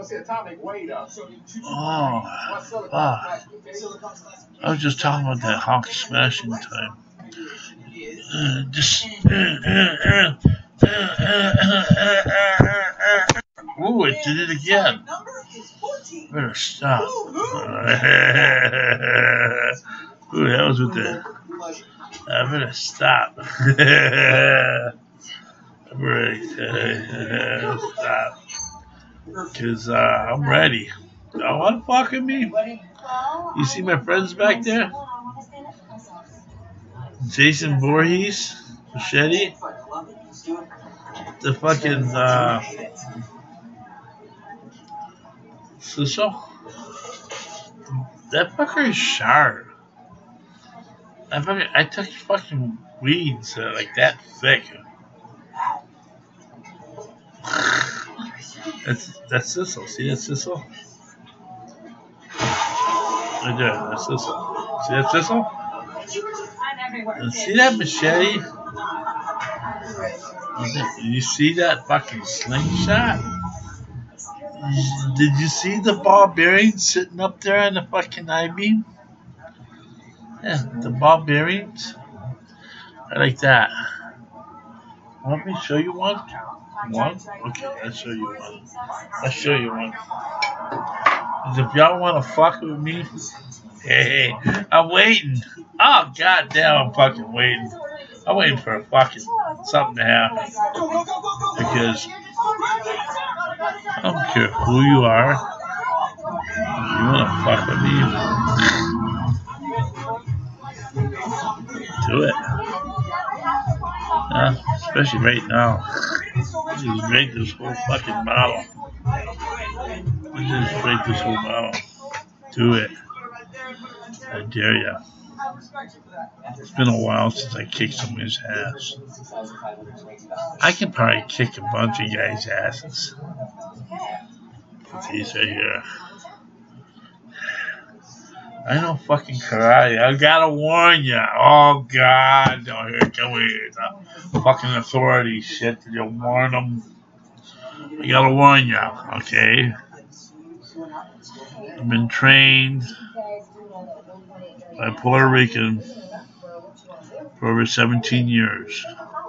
Oh, fuck. I was just talking about that honk smashing time. Uh, just. Uh, uh, uh, uh, uh, uh, uh. Ooh, it did it again. Better stop. Ooh, that was with the. I better stop. I better uh, stop. Because uh, I'm ready. Y'all want to fuck with me? You see my friends back there? Jason Voorhees, Machete, the fucking uh, Sissel. That fucker is sharp. I fucking I took fucking weeds uh, like that thick. That's that's Sissel. See that Sissel? Right there, that's Sissel. See that Sissel? And see that machete? Did you see that fucking slingshot? Did you see the ball bearing sitting up there on the fucking I-beam? Yeah, the ball bearings. I like that. Want me to show you one? One? Okay, I'll show you one. I'll show you one. If y'all want to fuck with me, hey, I'm waiting. Oh, goddamn, I'm fucking waiting. I'm waiting for a fucking something to happen. Because I don't care who you are. If you want to fuck with me, do it. Yeah, especially right now. Let's just break this whole fucking bottle. Let's just break this whole bottle. Do it. I dare ya. It's been a while since I kicked somebody's ass. I can probably kick a bunch of guys' asses. But these right here. I know fucking karate. I gotta warn ya. Oh God, no, here come here. The fucking authority shit. You warn them. I gotta warn ya. Okay. I've been trained by Puerto Rican for over seventeen years.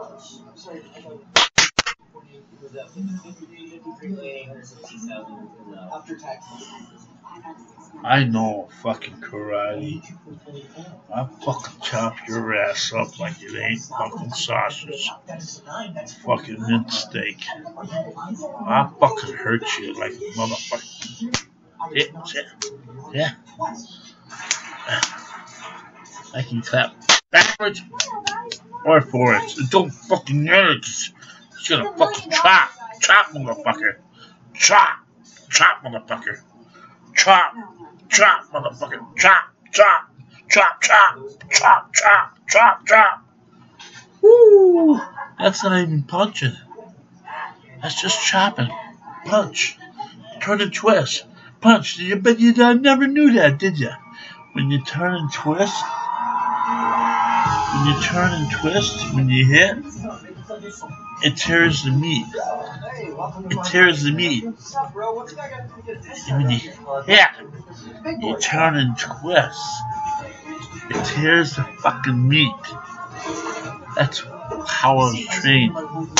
I know fucking karate. I fucking chop your ass up like it ain't fucking sausage. Fucking mint steak. I fucking hurt you like a motherfucker. Yeah, yeah. Yeah. I can clap backwards or forwards. It don't fucking matter. Just gonna fucking chop. Chop, motherfucker. Chop. Chop, motherfucker. Chop. Chop, motherfucker. Chop. Chop. Chop, chop. Chop, chop. Chop, chop. Woo. That's not even punching. That's just chopping. Punch. Turn and twist. Punch. You bet you never knew that, did you? When you turn and twist, when you turn and twist, when you hit, it tears the meat. It tears the meat. And when you hit, you turn and twist, it tears the fucking meat. That's how I was trained.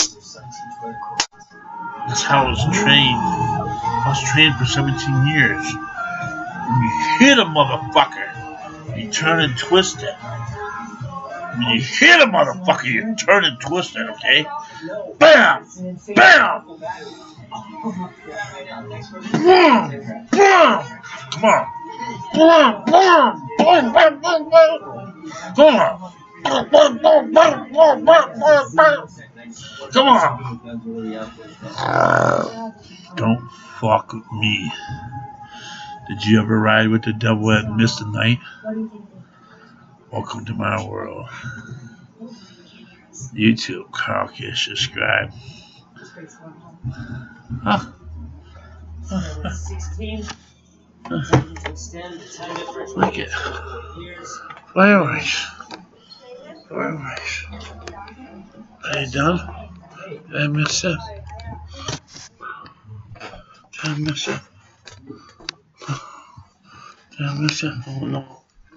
That's how I was trained. I was trained for seventeen years. When you hit a motherfucker, you turn and twist it. When you hit a motherfucker, you turn and twist it, okay? Bam! Bam! Boom! Boom! Come on. Boom! Boom! Boom! Boom! Boom! Boom! Come on. Boom! Boom! Boom! Boom! Boom! Boom! Boom! Come on. Don't fuck with me. Did you ever ride with the devil at Mist of Night? Welcome to my world. YouTube, Carl Kish, subscribe. Huh? Look it. Fireworks. Fireworks. Are you done? Did I miss it? Did I miss it? Did I miss it? Oh no.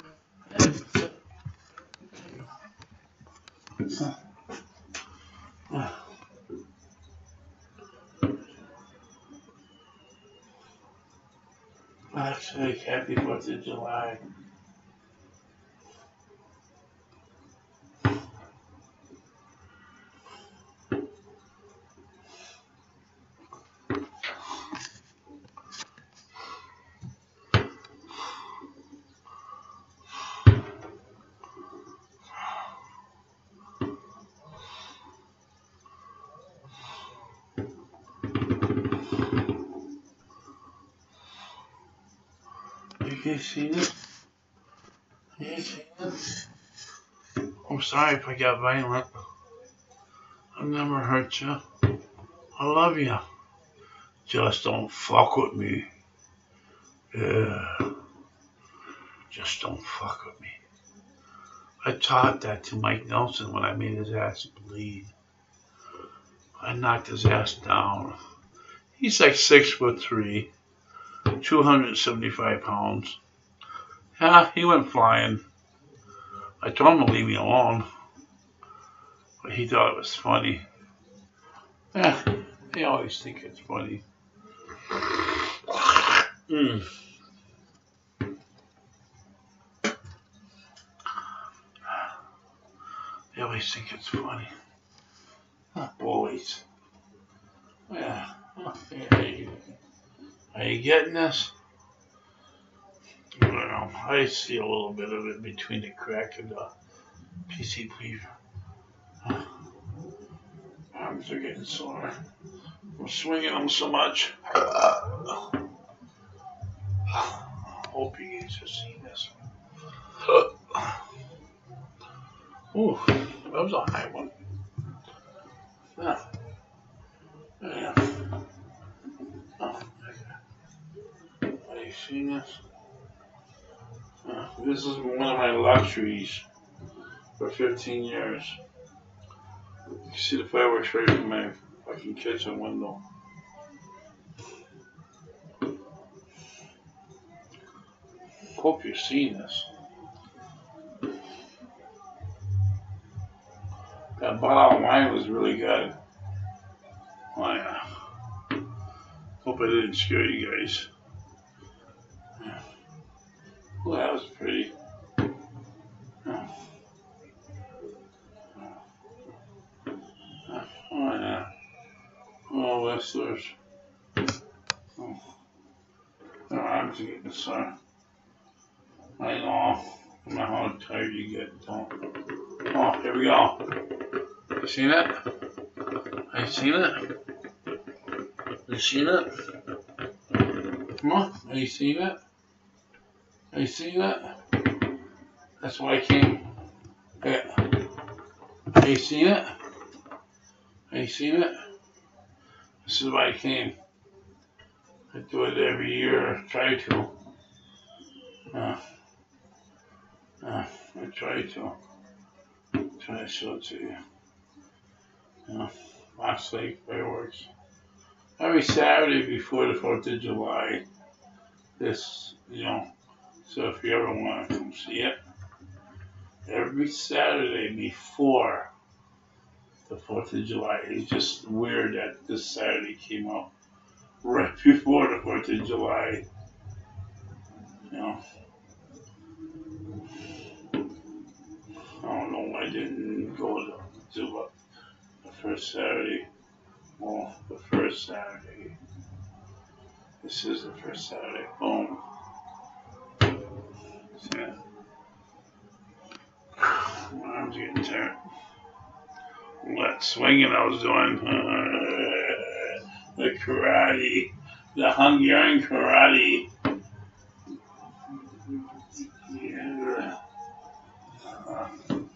Actually, happy fourth of July. You guys seen it? You guys seen it? I'm sorry if I got violent. I've never hurt you. I love you. Just don't fuck with me. Yeah. Just don't fuck with me. I taught that to Mike Nelson when I made his ass bleed. I knocked his ass down. He's like six foot three, two hundred seventy-five pounds. Yeah, he went flying. I told him to leave me alone, but he thought it was funny. Yeah, they always think it's funny. Mm. They always think it's funny. Not bullies. Yeah. Are you, are you getting this? I don't know. I see a little bit of it between the crack and the P C cleaver. Arms are getting sore. I'm swinging them so much. Hope you guys have seen this. Ooh, that was a high one. Yeah. Yeah. Oh, have you seen this? Uh, this is one of my luxuries for fifteen years. You can see the fireworks right from my fucking kitchen window. Hope you've seen this. That bottle of wine was really good. Oh yeah. Hope I didn't scare you guys. Well, that was pretty. Oh yeah. Oh, wrestlers. Oh. Their arms are getting sore. I know. I know how tired you get. Don't. Oh, here we go. You seen it? Have you seen it? You seen it? Come on. Have you seen it? Have you seen it? That's why I came. Yeah. Have you seen it? Have you seen it? This is why I came. I do it every year. I try to. Uh, uh, I try to. Try to show it to you. Uh, Last Lake fireworks. Every Saturday before the fourth of July. This, you know, so if you ever want to come see it, every Saturday before the fourth of July. It's just weird that this Saturday came out right before the fourth of July. You know, I don't know why I didn't go to do it the first Saturday. Well, the first Saturday. This is the first Saturday. Boom. Yeah. My arms are getting tired. What swinging I was doing? Uh, the karate. The Hungarian karate. Yeah. Uh,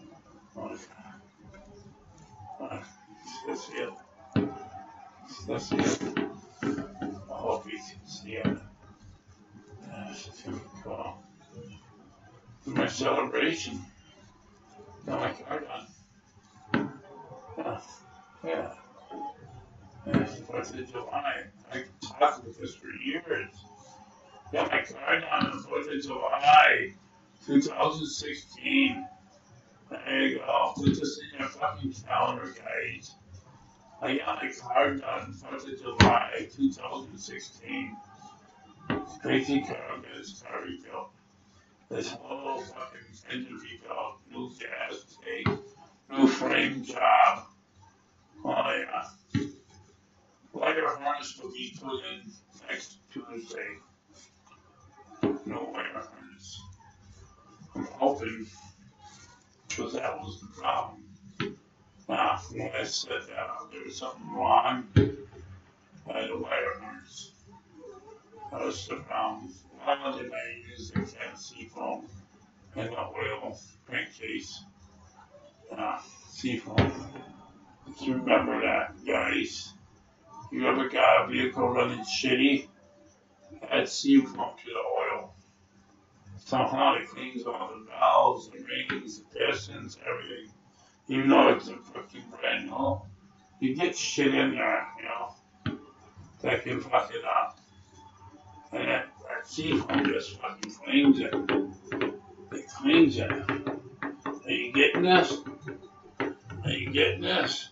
uh, that's it. That's it. I hope you can see it. That's gonna be cool. My celebration. Got my card on. Yeah. Yeah. Yeah. Fourth of July. I can talk with this for years. Got my card on the Fourth of July, twenty sixteen. There you go. Put this in your fucking calendar, guys. I got my card done Fourth of July, twenty sixteen. Crazy car, got his car rebuilt. This whole fucking engine rebuilt. New gas tank. New frame job. Oh yeah. Wire harness will be put in next Tuesday. No wire harness. I'm hoping, because that was the problem. Ah, when I said that, there was something wrong. I had a wire harness. That was the problem. Why did I use the cat seafoam and the oil crankcase? Ah, seafoam. Let's remember that, guys. You ever got a vehicle running shitty? Add seafoam to the oil. Somehow it cleans all the valves, the rings, the pistons, everything. Even though it's a fucking brand new, you get shit in there, you know, that can fuck it up. And that, that seafoam just fucking cleans it. It cleans it. Are you getting this? Are you getting this?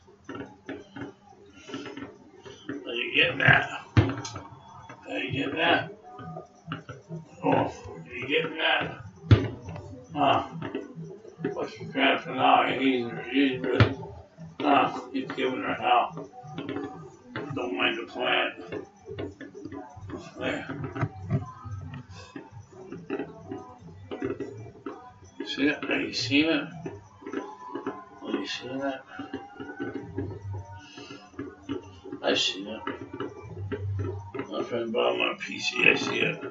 Are you getting that? Are you getting that? Oh, are you getting that? Huh? What's your crap for now? He's, he's really, huh? He's giving her hell. Don't mind the plant. There. See it? Are you seeing it? Are you seeing it? I see it. My friend bought my P C, I see it.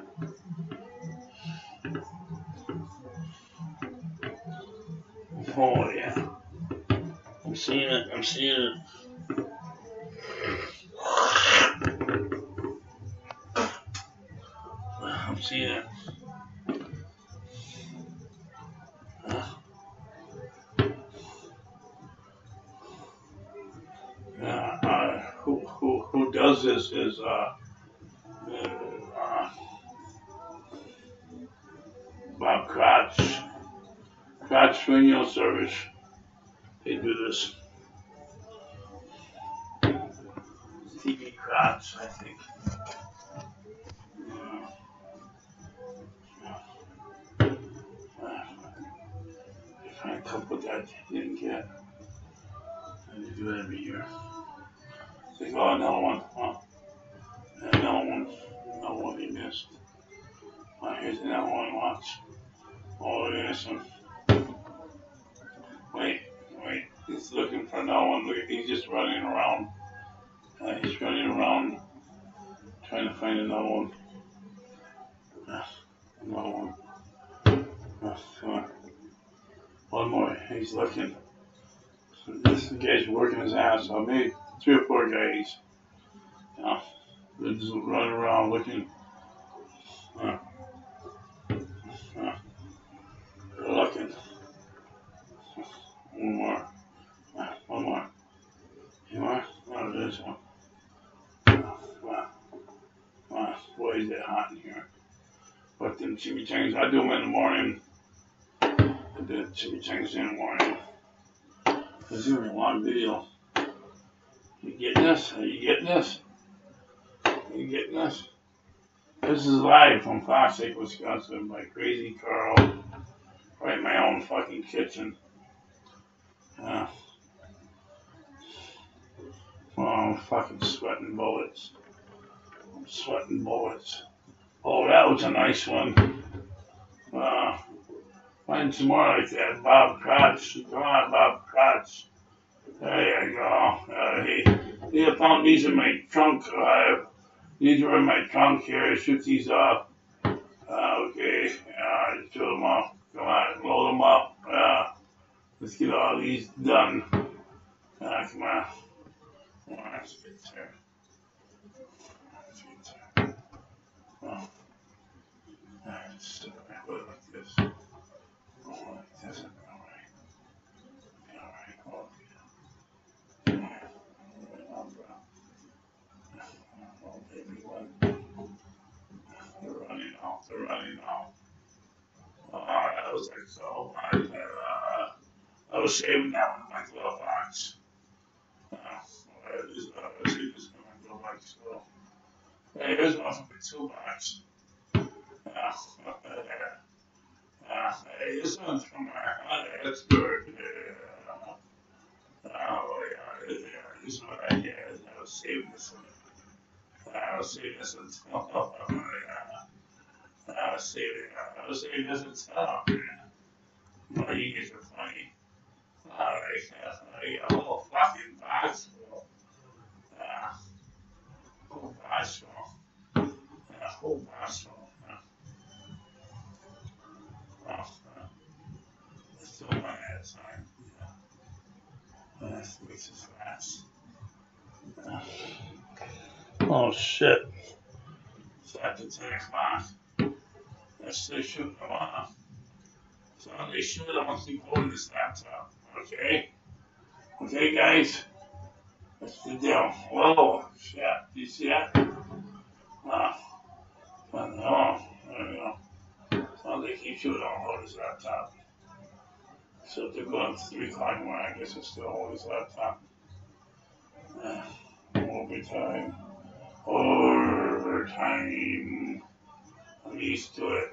Oh yeah. I'm seeing it, I'm seeing it. I'm seeing it. Huh? Uh, uh, who, who, who does this is, uh, uh, Bob Crotch. Crotch Radio Service. They do this. T V Crotch, I think. If I couple that didn't get, I do that every year. It's like, oh, another one. Oh, another one. Another one he missed. Oh, here's another one. Watch. Oh, there's some. Wait, wait. He's looking for another one. Look, he's just running around. Uh, he's running around trying to find another one. Uh, another one. Uh, come on. One more. He's looking. So this guy's working his ass off. Maybe three or four guys. Uh, they're just running around looking. Uh, uh, they're looking. One more. Uh, one more. You more? Oh, there's one. Wow. Wow. Boy, is it hot in here. But them chimichangas, I do them in the morning. I do chimichangas in the morning. This is a long video. You getting this? Are you getting this? Are you getting this? This is live from Fox Lake, Wisconsin by Crazy Carl. Right in my own fucking kitchen. Uh, oh, I'm fucking sweating bullets. I'm sweating bullets. Oh, that was a nice one. Uh, find some more like that, Bob Crotch. Come on, Bob Crotch. There you go. Uh, he, he found these in my trunk. Uh, these were in my trunk here. I shoot these off. Uh, okay. Uh, shoot them off. Come on, load them up. Uh, let's get all these done. Uh, come on. Come on, let's get there. Let's get there. Oh, let's put it like this. Oh, like this. All right. All right. Oh, oh, baby, one. They're running out. They're running out. Oh, I was like, so I, uh, I was saving that one in my glove box. Uh, I just, uh, I see this in my glove box. So, hey, here's one from my toolbox. Uh, uh, uh, hey, this one's from my, uh, that's good. Uh, oh, yeah, yeah, this is what I did. I was saving this one. I was saving this one. Oh, yeah. I was saving, I was saving this one. Oh, man. Oh, you guys are funny. Alright, uh, a whole fucking box full. Uh, whole box full. A whole box full. Uh, oh, uh, still one at a time. Yeah. That's the makes us fast. Uh, oh shit. It's after ten o'clock. They're still shooting them off. So they shoot them once they go in this laptop. Okay? Okay, guys? That's the deal. Whoa, shit. Do you see that? Uh, oh, there we go. So they keep shooting all over his laptop. So if they're going to three o'clock more, I guess it's still on his laptop. Uh, overtime. Overtime. I'm used to it.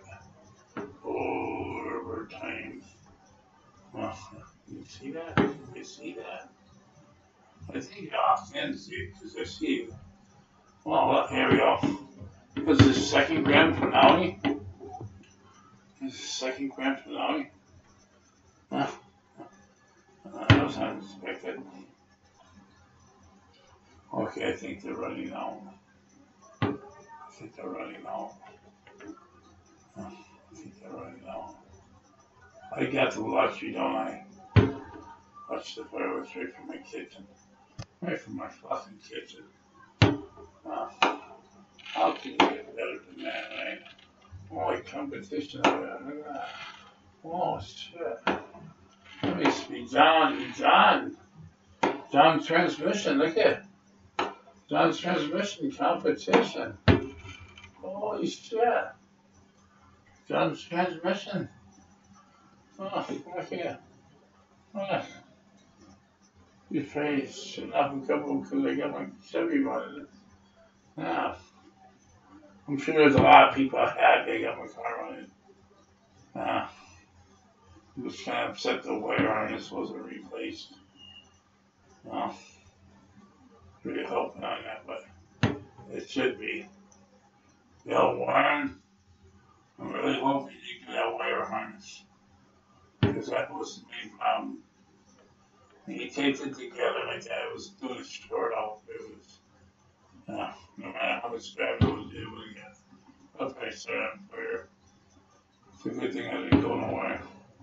Overtime. Oh, you see that? You see that? I think y'all can see it because I see it. Well, look, here we go. This is the second grand finale. This is the second grand finale. Huh. That was unexpected. Okay, I think they're running out. I think they're running out. I think they're running out. I got the luxury, don't I? Watch the fireworks right from my kitchen. Right from my fucking kitchen. Uh, how can you get better than that, right? Holy competition over there. Look at that. Oh, shit. Let me see. John, John. John's transmission. Look at it. John's transmission competition. Holy shit. John's transmission. Oh, look here. Oh. Your face shouldn't have a couple because I got my Chevy running. Yeah. I'm sure there's a lot of people happy I got my car running. Yeah. I'm just kind of upset the wire harness wasn't replaced. Well, really hoping on that, but it should be. They'll warn. I'm really hoping you get that wire harness. Because that was the main problem. When you taped it together like that, it was doing a short out. It was, uh, no matter how much bad it was, it would get. Up I started on fire. It's a good thing I didn't go nowhere.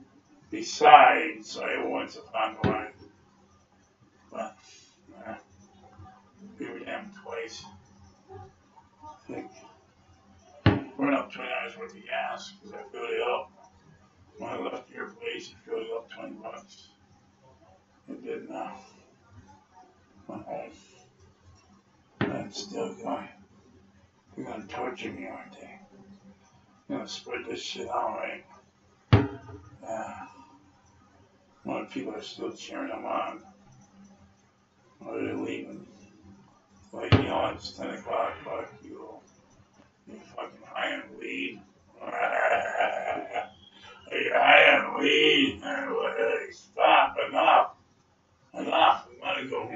Besides, I went to Fond du Lac. But, uh, we were down twice. I think. We're up twenty dollars worth of gas because I filled it up. When I left your place, it filled it up twenty bucks. It did now. Okay. That's still going. They're gonna torture me, aren't they? They're gonna spread this shit out, right? Yeah. More people are still cheering them on. Or they're leaving. Like, you know, it's ten o'clock, fuck you. You fucking high on weed. You're high on weed. Stop, enough.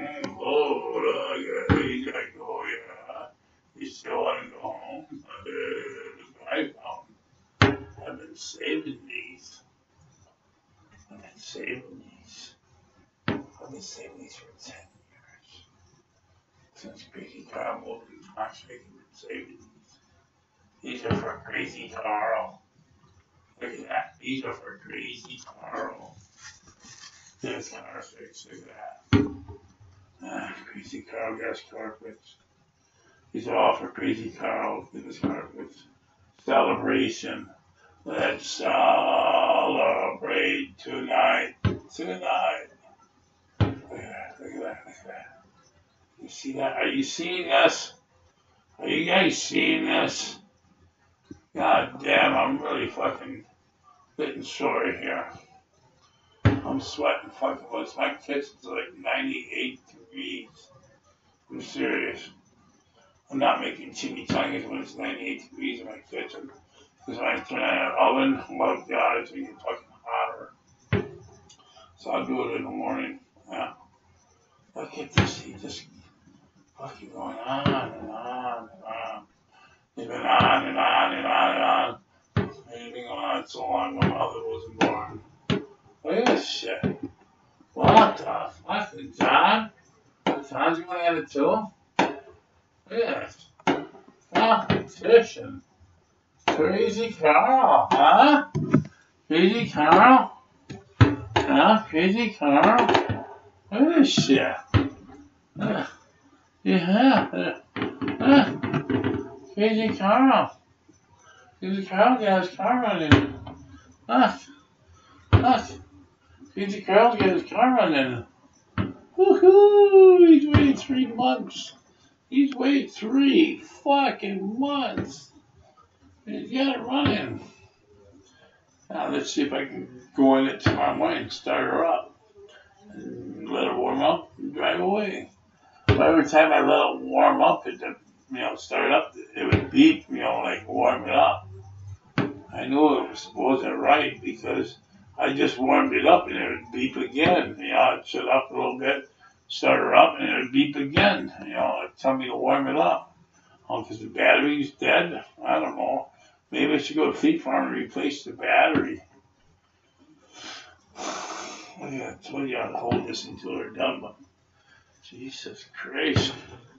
Oh, look, you gotta go, yeah. You still want to go home? Uh, I found. I've been saving these. I've been saving these. I've been saving these for ten years. Since Crazy Carl moved in Fox, I've been saving these. These are for Crazy Carl. Look at that. These are for Crazy Carl. There's car fix. Look at that. Ah, Crazy Carl gas carpets. These are all for Crazy Carl. Look at this carpets. Celebration. Let's celebrate tonight. Tonight. Look at that. Look at that. Look at that. You see that? Are you seeing this? Are you guys seeing this? God damn, I'm really fucking getting sore here. I'm sweating fucking bullets. My kitchen's like ninety-eight degrees. I'm serious. I'm not making chimichangas when it's ninety-eight degrees in my kitchen. Because when I turn on an oven, oh God, it's gonna get fucking hotter. So I'll do it in the morning. Yeah. Look at this. He just fucking going on and on and on. He's been on and on and on and on. He's been going on so long my mother wasn't born. Look at this shit. What the fuck? John? John's going at it too? Look at this. Competition. Crazy Carl, huh? Crazy Carl? Huh? Crazy Carl? Look at this shit. Uh, yeah. Uh, Crazy Carl. Crazy Carl got his car running. Look. Look. Crazy Carl's got his car running. Woohoo! He's waited three months. He's waited three fucking months. He's got it running. Now let's see if I can go in it tomorrow morning and start her up. And let her warm up and drive away. But every time I let it warm up, it, you know, start up, it would beep, you know, like warm it up. I knew it was, wasn't right because I just warmed it up and it would beep again. You know, I'd shut up a little bit, start her up, and it would beep again. You know, it'd tell me to warm it up. Oh, because the battery's dead? I don't know. Maybe I should go to Fleet Farm and replace the battery. I told you I'd hold this until they're done, but Jesus Christ.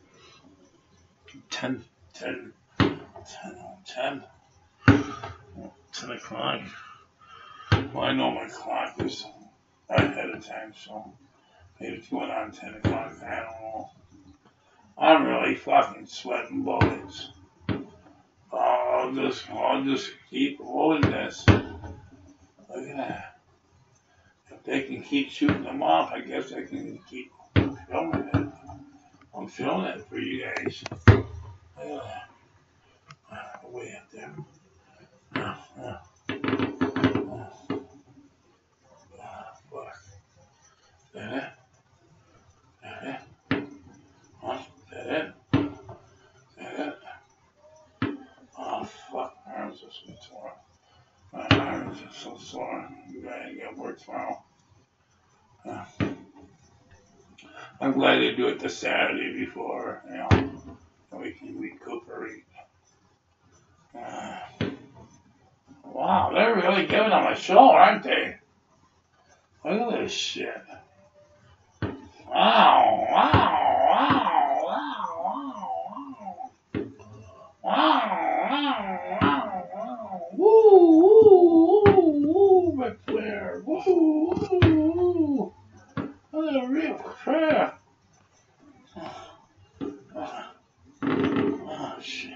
ten, ten, ten, ten, ten o'clock. Well, I know my clock is ahead of time, so maybe it's going on ten o'clock. I don't know. I'm really fucking sweating bullets. I'll just, I'll just keep holding this. Look at that. If they can keep shooting them off, I guess I can keep filming it. I'm filming it for you guys. Look at that. Way up there. Uh, uh, uh, uh, fuck. Is that it? Is that it? Huh? Is that it? Is that it? Oh, fuck. My arms are so sore. My arms are so sore. I gotta work tomorrow. Uh, I'm glad they do it the Saturday before, you know, and we can recuperate. Uh, wow, they're really giving them a show, aren't they? Look at this shit. Wow, wow, wow, wow, wow, wow. Wow, wow, wow. Woo, woo, woo, woo, McClare. Woo, woo, woo. What a real crap. Oh, oh, shit.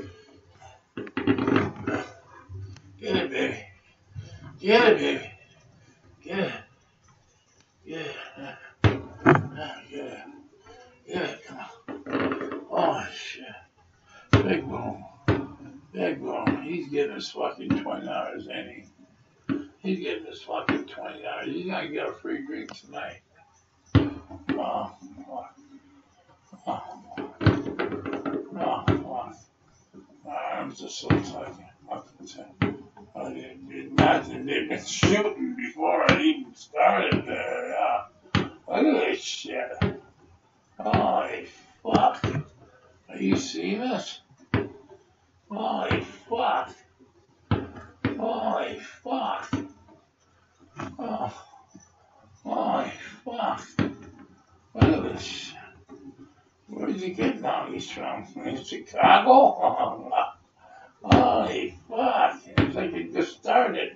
Get it, baby. Get it, baby. Get it. Get it. Get it. Get it. Come on. Oh, shit. Big boom. Big boom. He's getting his fucking twenty dollars, ain't he? He's getting his fucking twenty dollars. He's gonna get a free drink tonight. Oh, fuck. Oh, oh, fuck. My arms are so tight. I didn't imagine they've been shooting before I even started there. Yeah. Look at this shit. you see this? Holy fuck. Holy fuck. Oh. Holy fuck. Look at this. Where did you get doggies from? In Chicago? Holy fuck. It's like it just started.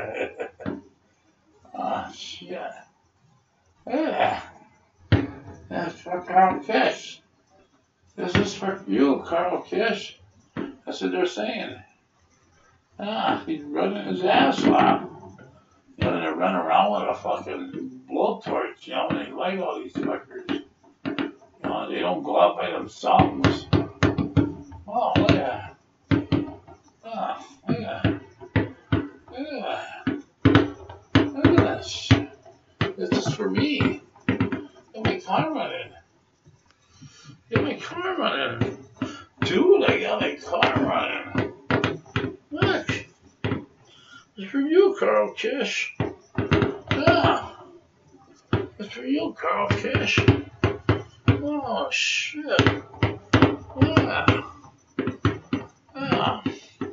Oh, shit. Yeah. That's for Carl Kish. This is for you, Carl Kish. That's what they're saying. Ah, he's running his ass off. You know, they run around with a fucking blowtorch, you know, and they light all these fuckers. You know, they don't go out by themselves. Oh, look at that. Oh, look at that. Look at that. Look at this. This is for me. Get my car running. Get my car running. Dude, I got my car running. Look. It's for you, Carl Kish. Yeah. It's for you, Carl Kish. Oh, shit. Yeah. Yeah.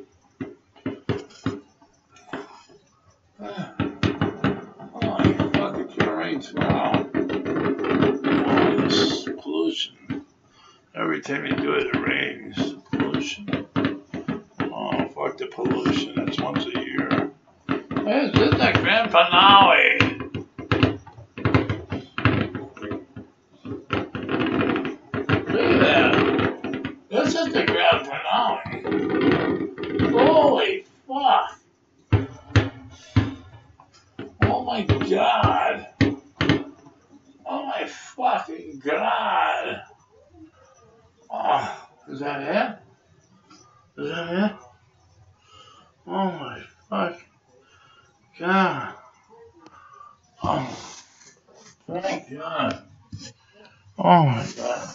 Yeah. Oh, you fucking can't rain tomorrow. Oh, this pollution. Every time you do it, it rains. Pollution. Oh, fuck the pollution. That's once a year. Hey, this is the grand finale. Look at that. This is the grand finale. Holy fuck. Oh my god. Oh my fucking god. Oh, is that it? Is that it? Oh my fuck. God. Oh. Thank God. Oh my God.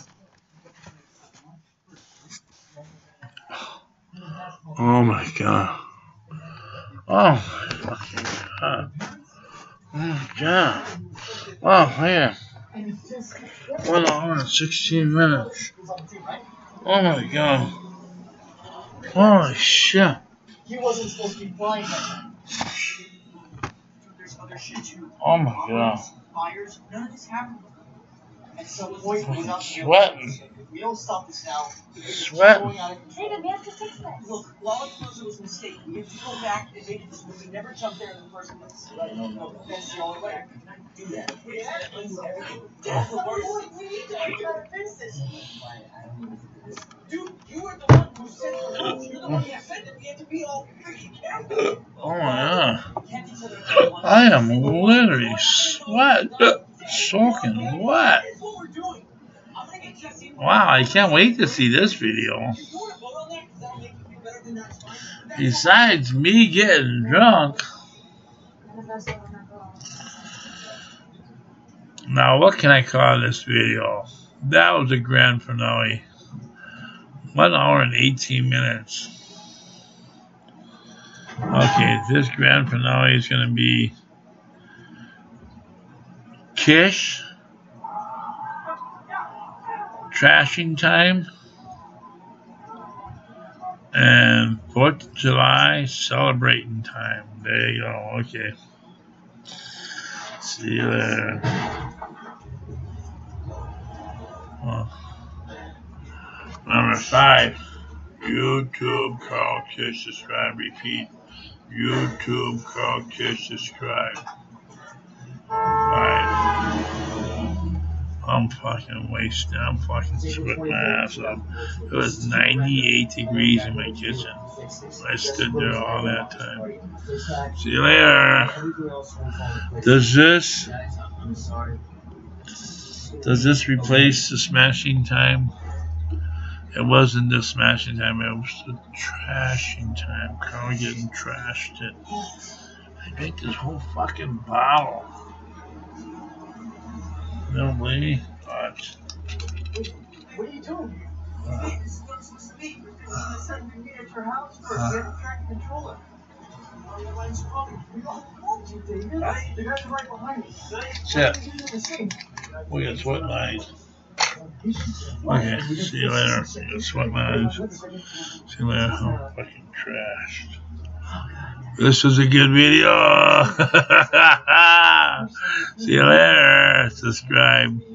Oh my God. Oh my fucking God. Oh my God. Oh man. One hour and sixteen minutes. Oh my God. Holy shit. He wasn't supposed to be flying that. There's other shit too. Oh my God. Fires, none of this happened. At some point, we're not sweating. If we don't stop this now, Sweating. David, we have to fix this. Look, Lala knows it was a mistake. We have to go back and make it so we never jump there in the first place. Right? No, no, that's the only way. Do that. Yeah, let's do everything. That's the worst. We need to figure out how to fix this. Dude, you were the one who said the rules. You're the one who said that we had to be all freaking careful. Oh my God. I am literally sweat, soaking wet. Wow, I can't wait to see this video. Besides me getting drunk. Now, what can I call this video? That was a grand finale. One hour and eighteen minutes. Okay, this grand finale is going to be Kish Trashing Time and fourth of July Celebrating Time. There you go. Okay. See you later. Well, number five, YouTube Carl Kish, subscribe, repeat. YouTube Carl Kish, subscribe. Alright. I'm fucking wasted. I'm fucking sweating my ass off. It was ninety-eight degrees in my kitchen. I stood there all that time. See you later. Does this Does this replace the smashing time? It wasn't the smashing time, it was the trashing time. Carl getting trashed it. I drank this whole fucking bottle. No way. Watch. What are you doing? Uh, this looks to speak. You said we meet at your house first. Uh, we have to track the controller. We all told you, David. The guys are right behind me. Shit. Look at sweat lines. Okay, see you later. Sweat my eyes. See you later. Oh, fucking trashed. This was a good video. See you later. Subscribe.